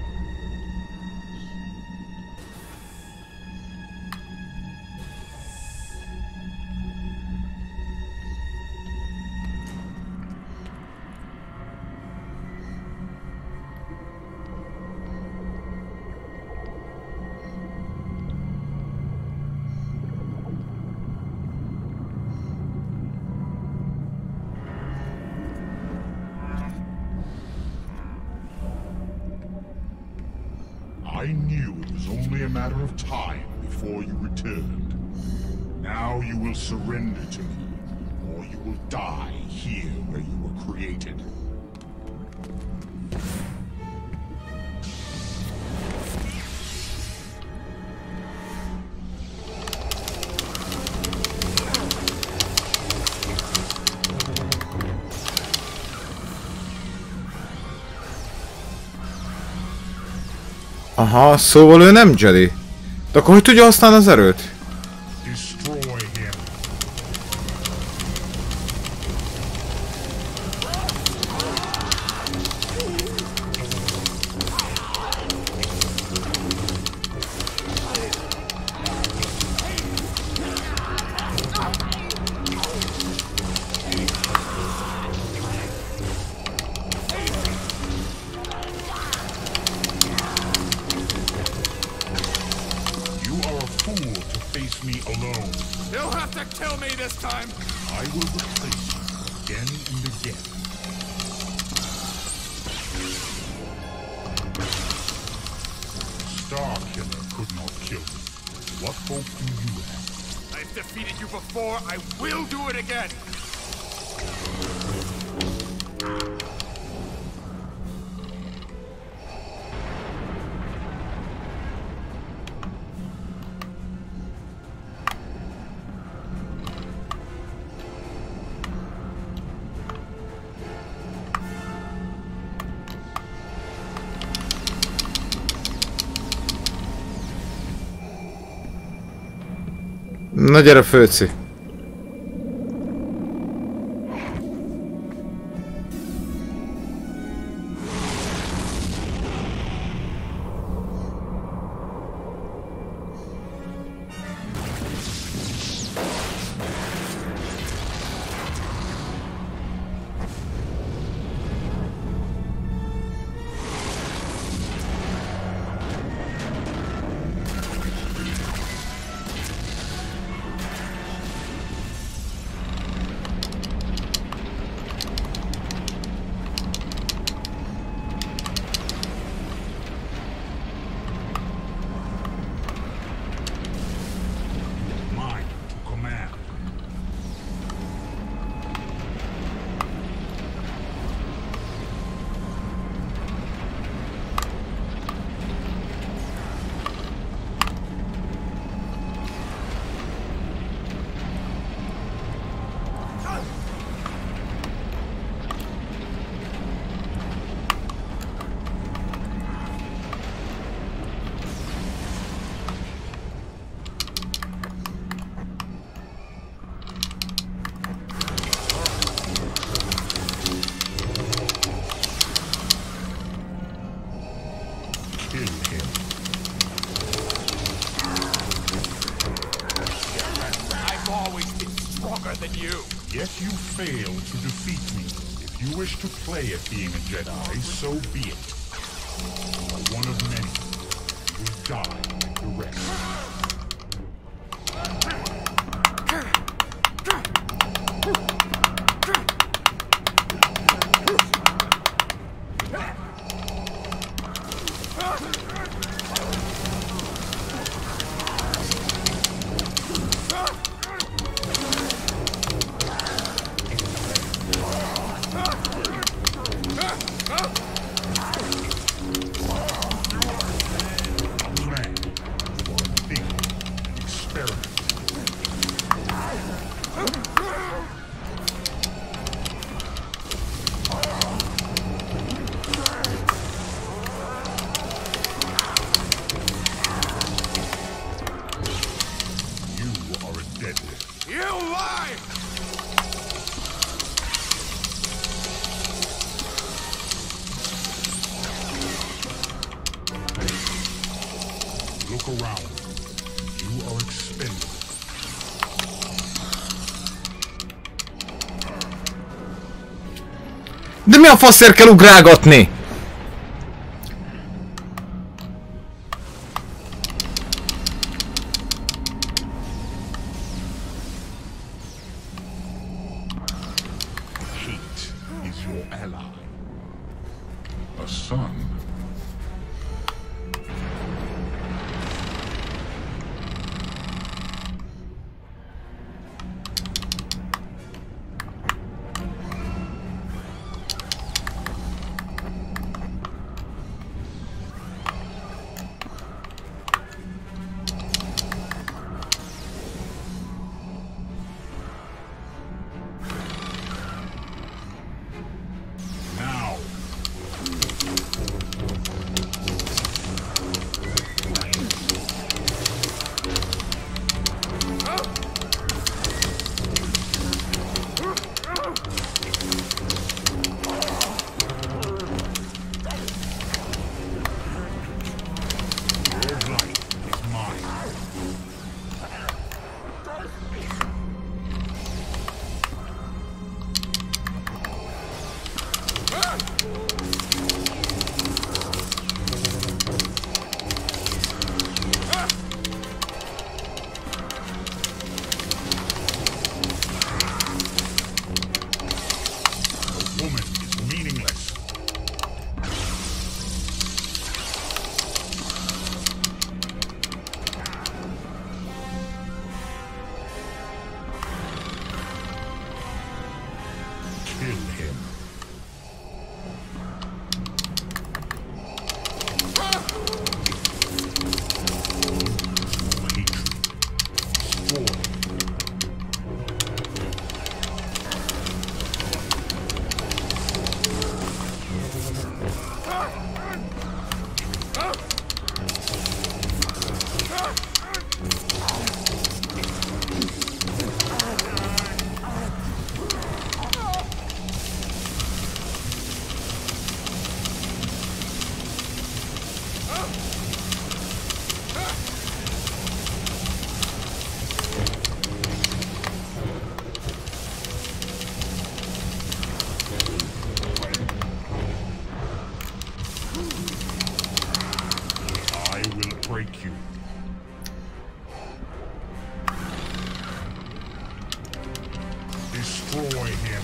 I knew it was only a matter of time before you returned. Now you will surrender to me, or you will die here where you were created. Aha, szóval ő nem Jedi. De akkor hogy tudja használni az erőt? Destroy him. Me alone. You'll have to kill me this time. I will replace you again and again. Starkiller could not kill me. What hope do you have? I've defeated you before. I will do it again. Na gyere, főci! Yet you failed to defeat me. If you wish to play at being a Jedi, so be it. You are one of many. You die like the rest. Look around. You are expendable. De mi a faszért kell ugrálgatni? Heat is your ally. A sun. Kill him. Break you. Destroy him.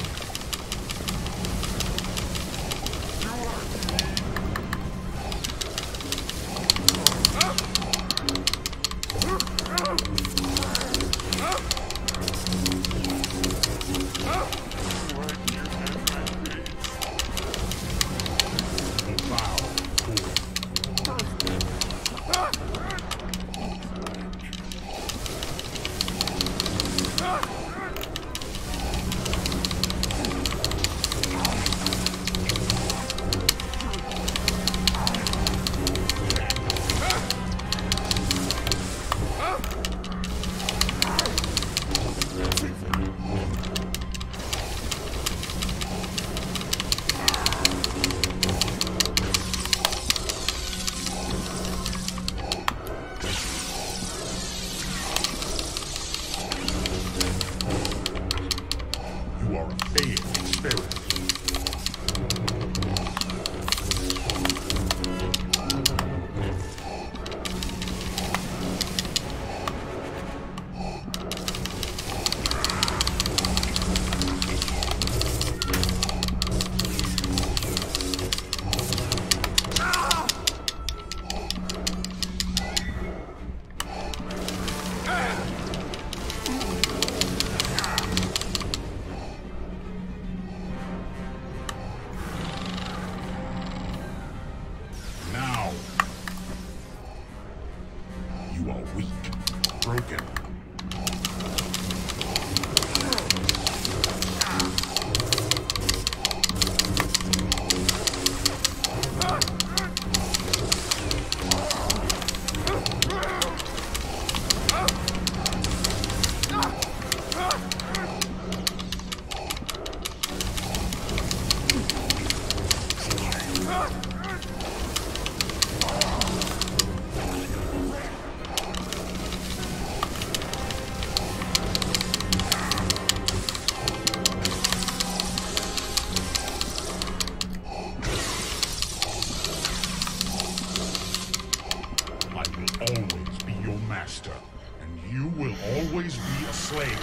always be a slave.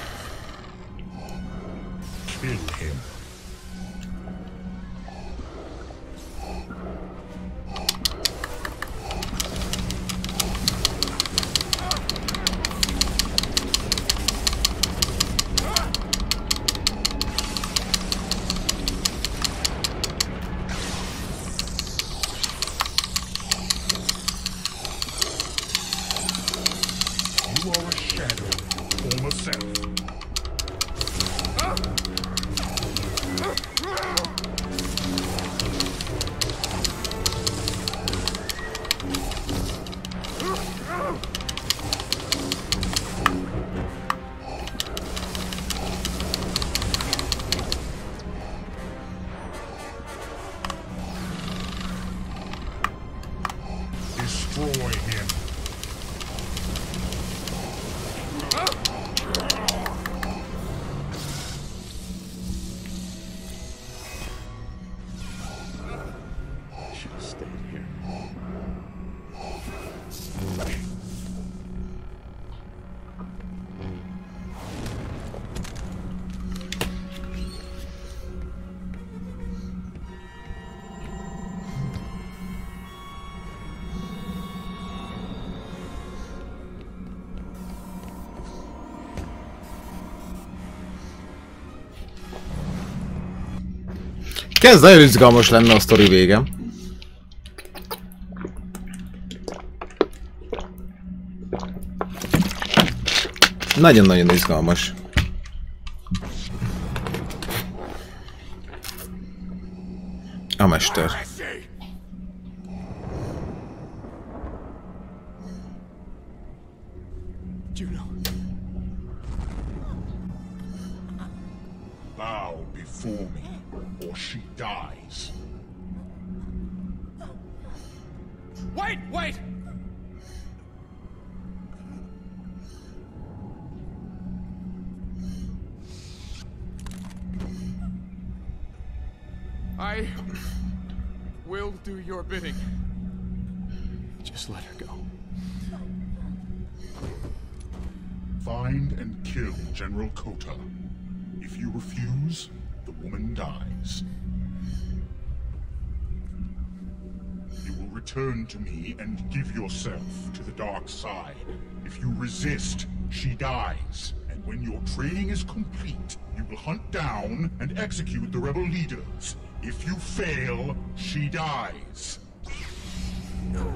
Kill him. You are a shadow of your former self. Destroy him. Should have stayed here. Kezd nagyon izgalmas lenne a sztori vége. Nagyon-nagyon izgalmas. A mester. Juno. Bow before me, or she dies. Wait, wait! I will do your bidding. Just let her go. Find and kill General Kota. If you refuse, the woman dies. You will return to me and give yourself to the dark side. If you resist, she dies. And when your training is complete, you will hunt down and execute the rebel leaders. If you fail, she dies. No.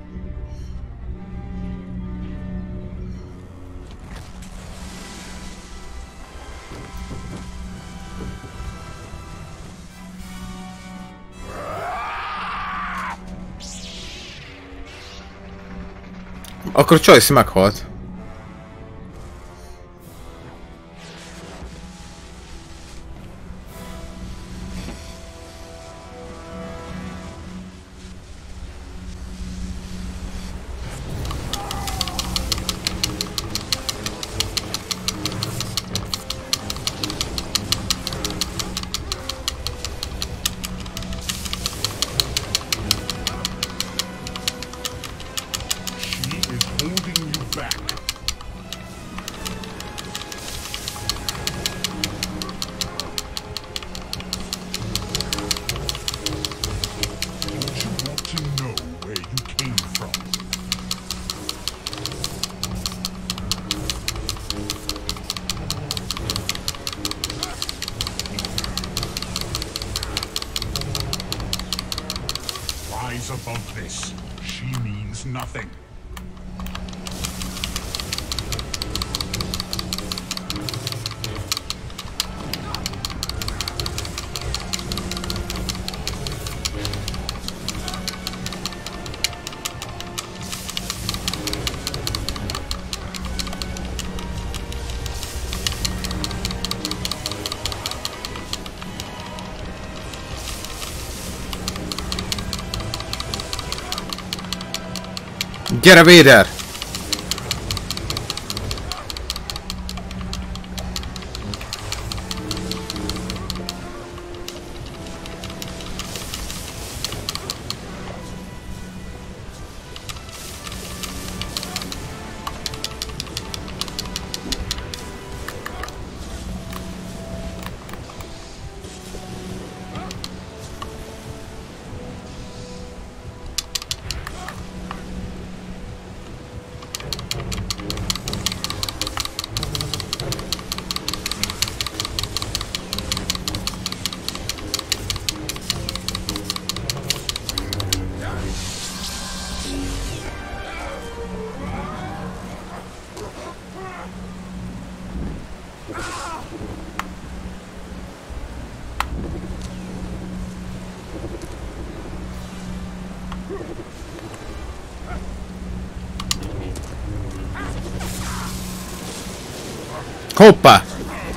Akkor Choice meghalt. Above this, she means nothing. Gyere, Vader! Hoppá!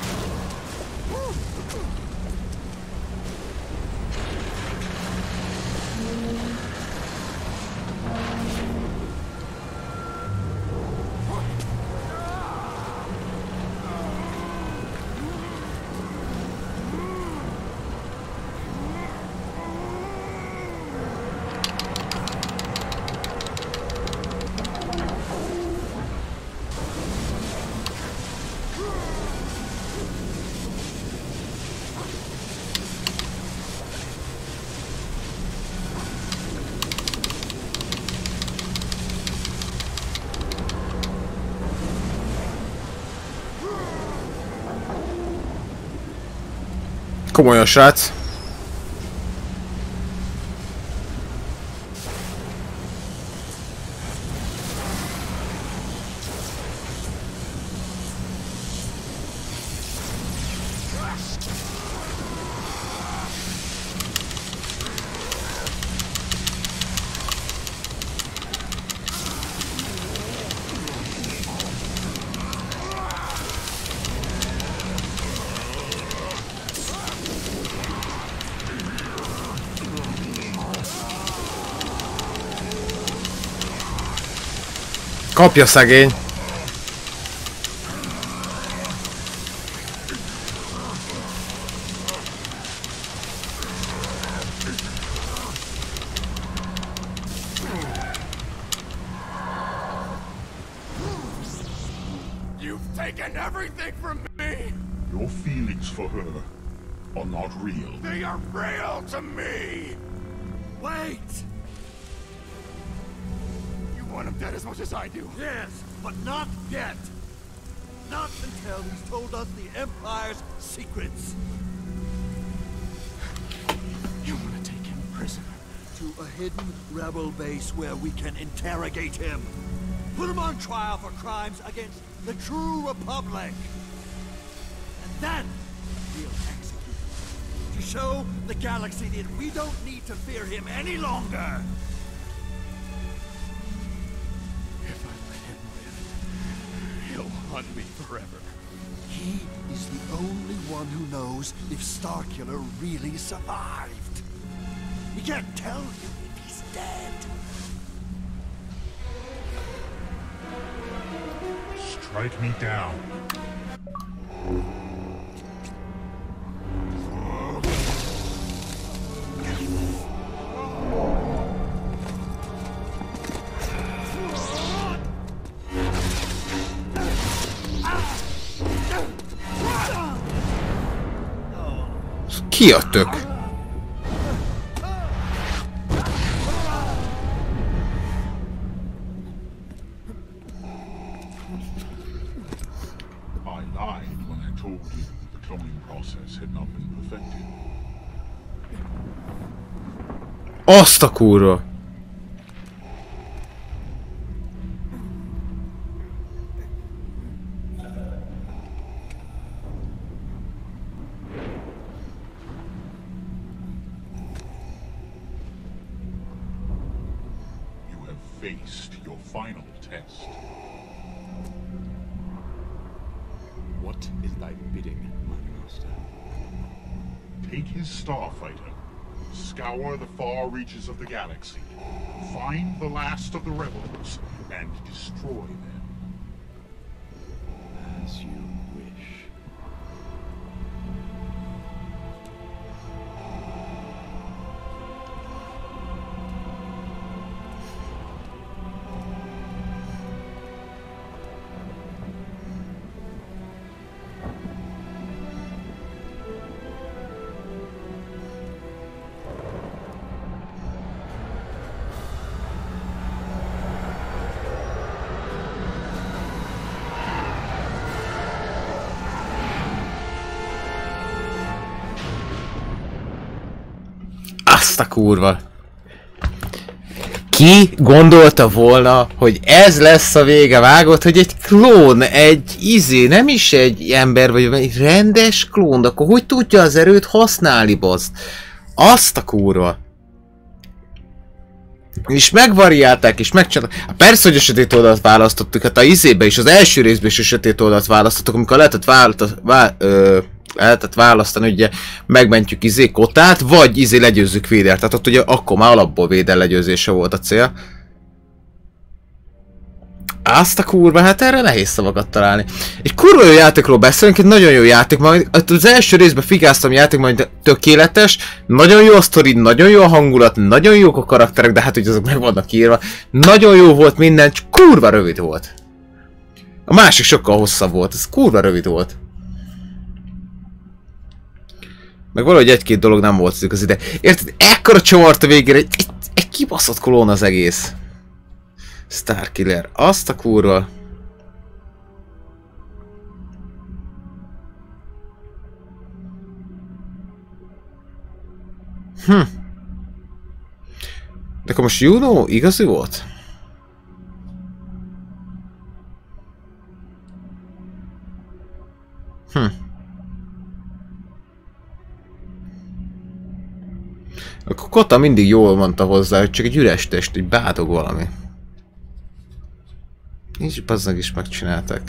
Komolyan, srác! Kapja szegény! You've taken everything from me! Your feelings for her are not real. They are real to me! Wait! You want him dead as much as I do. Yes, but not yet. Not until he's told us the Empire's secrets. You want to take him prisoner? To a hidden rebel base where we can interrogate him. Put him on trial for crimes against the true Republic. And then we'll execute him. To show the galaxy that we don't need to fear him any longer. If I let him live, he'll hunt me forever. He is the only one who knows if Starkiller really survived. He can't tell you if he's dead. Strike me down. Ki a tök? I lied when I told you the cloning process had not been perfected. Azt a kurva! Faced your final test. What is thy bidding, my master? Take his starfighter, scour the far reaches of the galaxy, find the last of the rebels, and destroy them. As you wish. Azt a kurva! Ki gondolta volna, hogy ez lesz a vége? Vágott, hogy egy klón, egy izé, nem is egy ember, vagy egy rendes klón, de akkor hogy tudja az erőt használni, bazd? Azt a kurva! És megvariálták, és megcsinálták. Hát persze, hogy a sötét oldalt választottuk, hát a izébe is, az első részben is a sötét oldalt választottuk, amikor lehetett, vált, vá, ö, lehetett választani, ugye megmentjük izé Kotát, vagy izé legyőzzük Védert. Tehát ott ugye akkor már alapból Véder legyőzése volt a cél. Azt a kurva, hát erre nehéz szavakat találni. Egy kurva jó játékról beszélünk, egy nagyon jó játék, majd az első részben figáztam játék, majd tökéletes, nagyon jó a sztori, nagyon jó a hangulat, nagyon jók a karakterek, de hát ugye azok meg vannak írva. Nagyon jó volt minden, csak kurva rövid volt. A másik sokkal hosszabb volt, ez kurva rövid volt. Meg valahogy egy-két dolog nem volt az ide. Érted? Ekkora csavart a végére, egy, egy, egy kibaszott kolón az egész. Starkiller, azt a kurva. Hm. De akkor most Juno igazi volt? Hm. Akkor Kota mindig jól mondta hozzá, hogy csak egy üres test, egy bátog valami. Így bazdmeg is megcsinálták.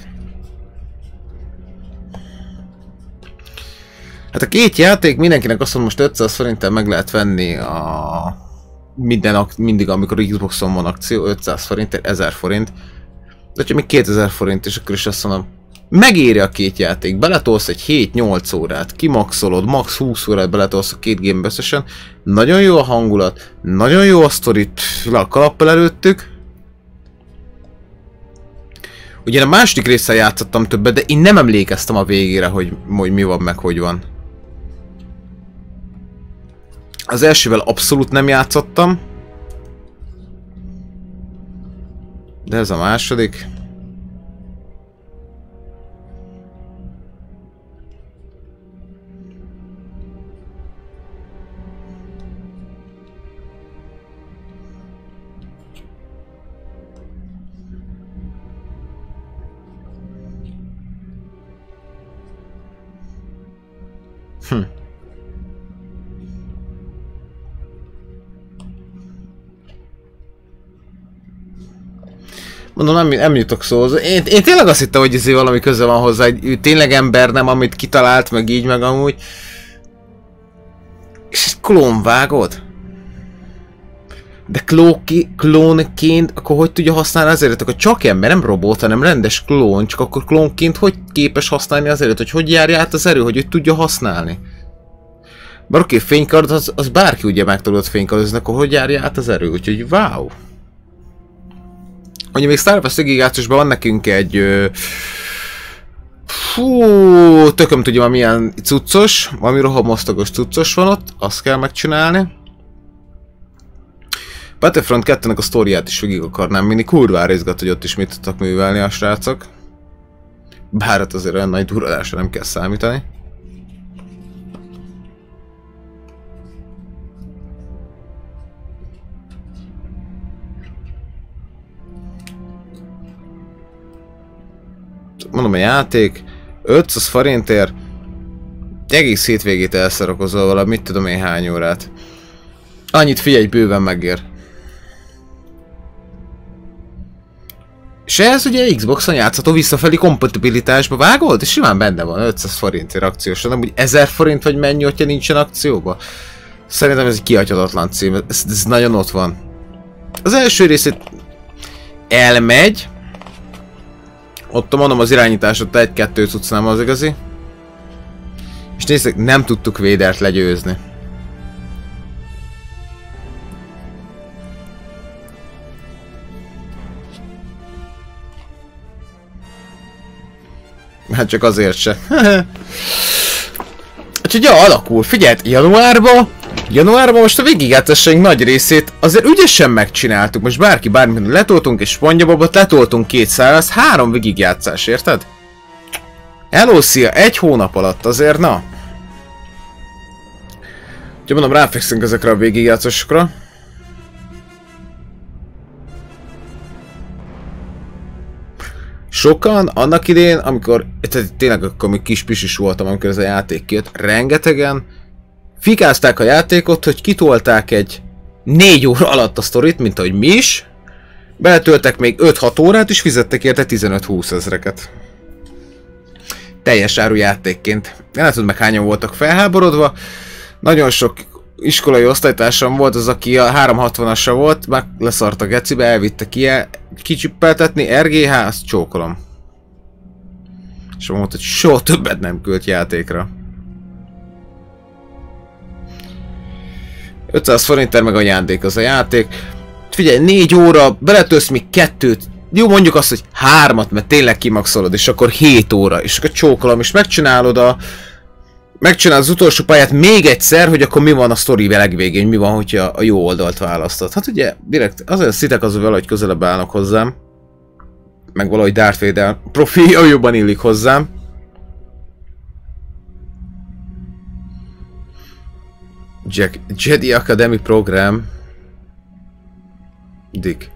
Hát a két játék mindenkinek azt mondom, most ötszáz forinttal meg lehet venni a... Minden, mindig amikor Xboxon van akció, ötszáz forintért, ezer forint. De ha még kétezer forint, és akkor is azt mondom, megéri a két játék, beletolsz egy hét-nyolc órát, kimaxolod, max húsz órát beletolsz a két game összesen. Nagyon jó a hangulat, nagyon jó a sztorit, le a kalappal előttük. Ugye a második résszel játszottam többet, de én nem emlékeztem a végére, hogy, hogy mi van meg, hogy van. Az elsővel abszolút nem játszottam. De ez a második. Hm. Mondom, nem, nem jutok szóhoz. Én, én tényleg azt hittem, hogy ez valami köze van hozzá, hogy ő tényleg ember, nem amit kitalált, meg így, meg amúgy. És ezt klón vágod? De klóki, klónként, akkor hogy tudja használni az erőt? Akkor csak ember, nem robot, hanem rendes klón, csak akkor klónként hogy képes használni az erőt? Hogy hogy járja át az erő, hogy őt tudja használni? Bár oké, fénykard, az, az bárki ugye meg tudod fénykardozni, akkor hogy járja át az erő? Úgyhogy wow! Ugye még Star Wars végigátszásban van nekünk egy... Ö... Fú, tököm tudja már milyen cuccos, valami rohamosztagos cuccos van ott, azt kell megcsinálni. Battlefront kettőnek a sztoriát is végig akarnám minni, kurvára izgat, hogy ott is mit tudtak művelni a srácok. Bár hát azért olyan nagy durralásra nem kell számítani. Mondom, a játék ötszáz forintért egész hétvégét elszarakozol valami, mit tudom én hány órát. Annyit figyelj, bőven megér. És ez ugye Xboxon játszható visszafelé kompatibilitásba vágod? És simán benne van ötszáz forintért akciósan, nem úgy ezer forint vagy mennyi, hogyha nincsen akcióba. Szerintem ez egy kihagyhatatlan cím, ez, ez nagyon ott van. Az első részét elmegy. Ott mondom, az irányításot egy-kettő cucc nem az igazi. És nézzük, nem tudtuk Védert legyőzni. Hát csak azért se. Úgyhogy ja, alakul. Figyelj, januárban, januárban most a végigjátszásaink nagy részét azért ügyesen megcsináltuk. Most bárki bármit letoltunk, és SpongeBobot letoltunk kétszáz, három végigjátszás, érted? Hello, szia, egy hónap alatt azért, na. Úgyhogy mondom, ráfekszünk ezekre a végigjátszásokra. Sokan annak idén, amikor, tehát tényleg akkor még kis pisis voltam, amikor ez a játék kijött, rengetegen fikázták a játékot, hogy kitolták egy négy óra alatt a sztorit, mint ahogy mi is. Beletöltek még öt-hat órát, és fizettek érte tizenöt-húsz ezreket. Teljes áru játékként. Nem tudom meg hányan voltak felháborodva. Nagyon sok iskolai osztálytársam volt, az aki a háromszázhatvanasra volt, meg leszart a gecibe, elvitte ki, kicsüppeltetni, er gé há, azt csókolom. És mondta, hogy soha többet nem költ játékra. ötszáz forintért meg ajándék az a játék. Figyelj, négy óra, beletölsz még kettőt, jó mondjuk azt, hogy hármat, mert tényleg kimaxolod, és akkor hét óra, és akkor csókolom, és megcsinálod a... Megcsinálod az utolsó pályát még egyszer, hogy akkor mi van a sztori legvégén, mi van, hogyha a jó oldalt választod. Hát ugye, direkt, azért a szitek azon valahogy közelebb állnak hozzám. Meg valahogy Darth Vader profilja jobban illik hozzám. Jack, Jedi Academy Program. Dick.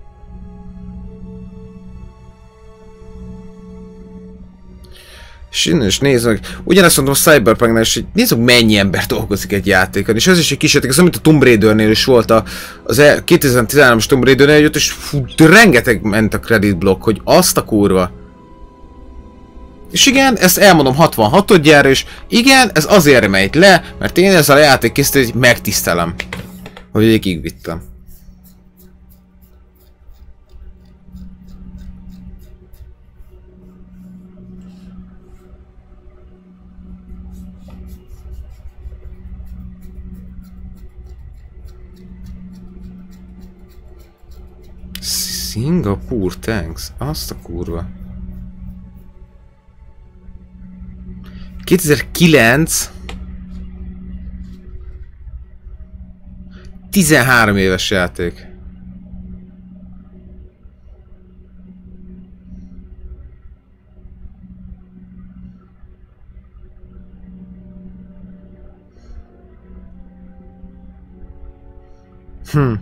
És nézd meg, ugyanezt mondom a Cyberpunknál is, hogy nézd meg mennyi ember dolgozik egy játékon, és ez is egy kis játék, ez mint a Tomb Raidernél is volt a, az kétezer-tizenhármas Tomb Raidernél jött, és fú, rengeteg ment a credit block, hogy azt a kurva. És igen, ezt elmondom hatvanhatodjára, és igen, ez azért megy le, mert én ezzel a játék készítőt megtisztelem, hogy végig vittem. Singapore Tanks, azt a kurva. kétezer-kilenc tizenhárom éves játék. Hm.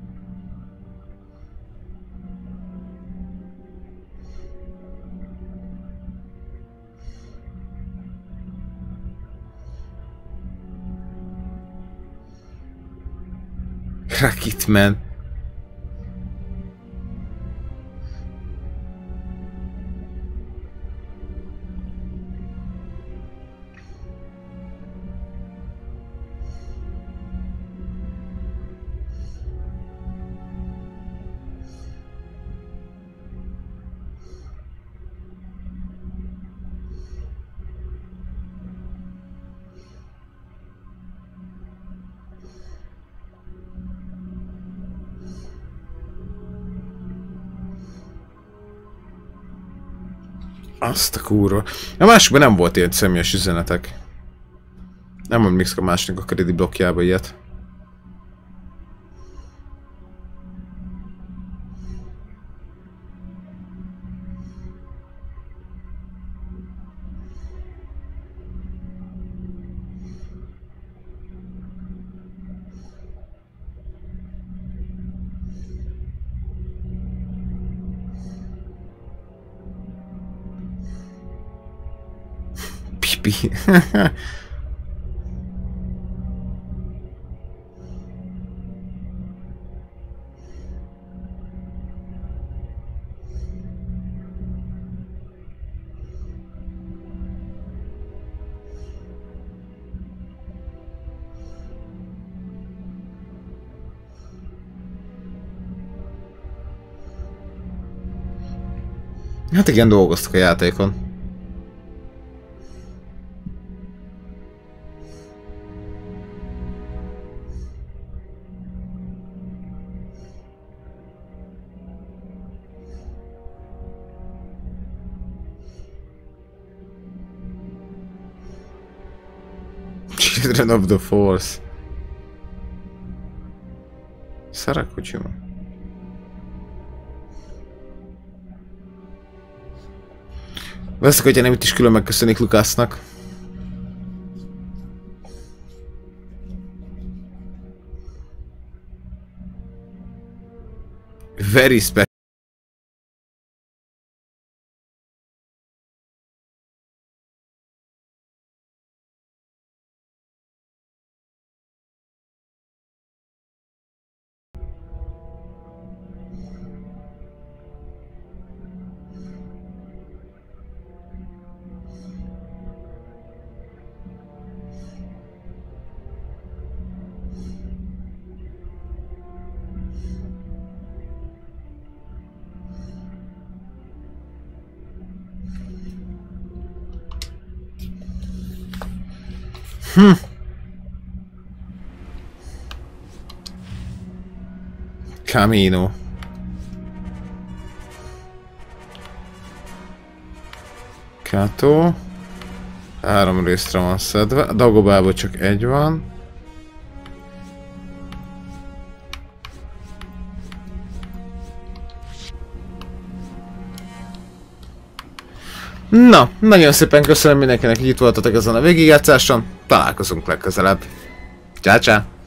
Rocketman. Azt a kurva. A másikban nem volt ilyen személyes üzenetek. Nem emlékszem a másiknak a credit blokkjába ilyet. Pipi. Hát igen, dolgoztak a játékon. Children of the Force. Sarah Kojima. Veszek, hogyha nem itt is külön megköszönik Lucasnak. Very special. Hm. Camino. Kato. Három részre van szedve. A Dagobában csak egy van. Na, nagyon szépen köszönöm mindenkinek, hogy itt voltatok ezen a végigjátszáson. Találkozunk legközelebb. Ciao, ciao.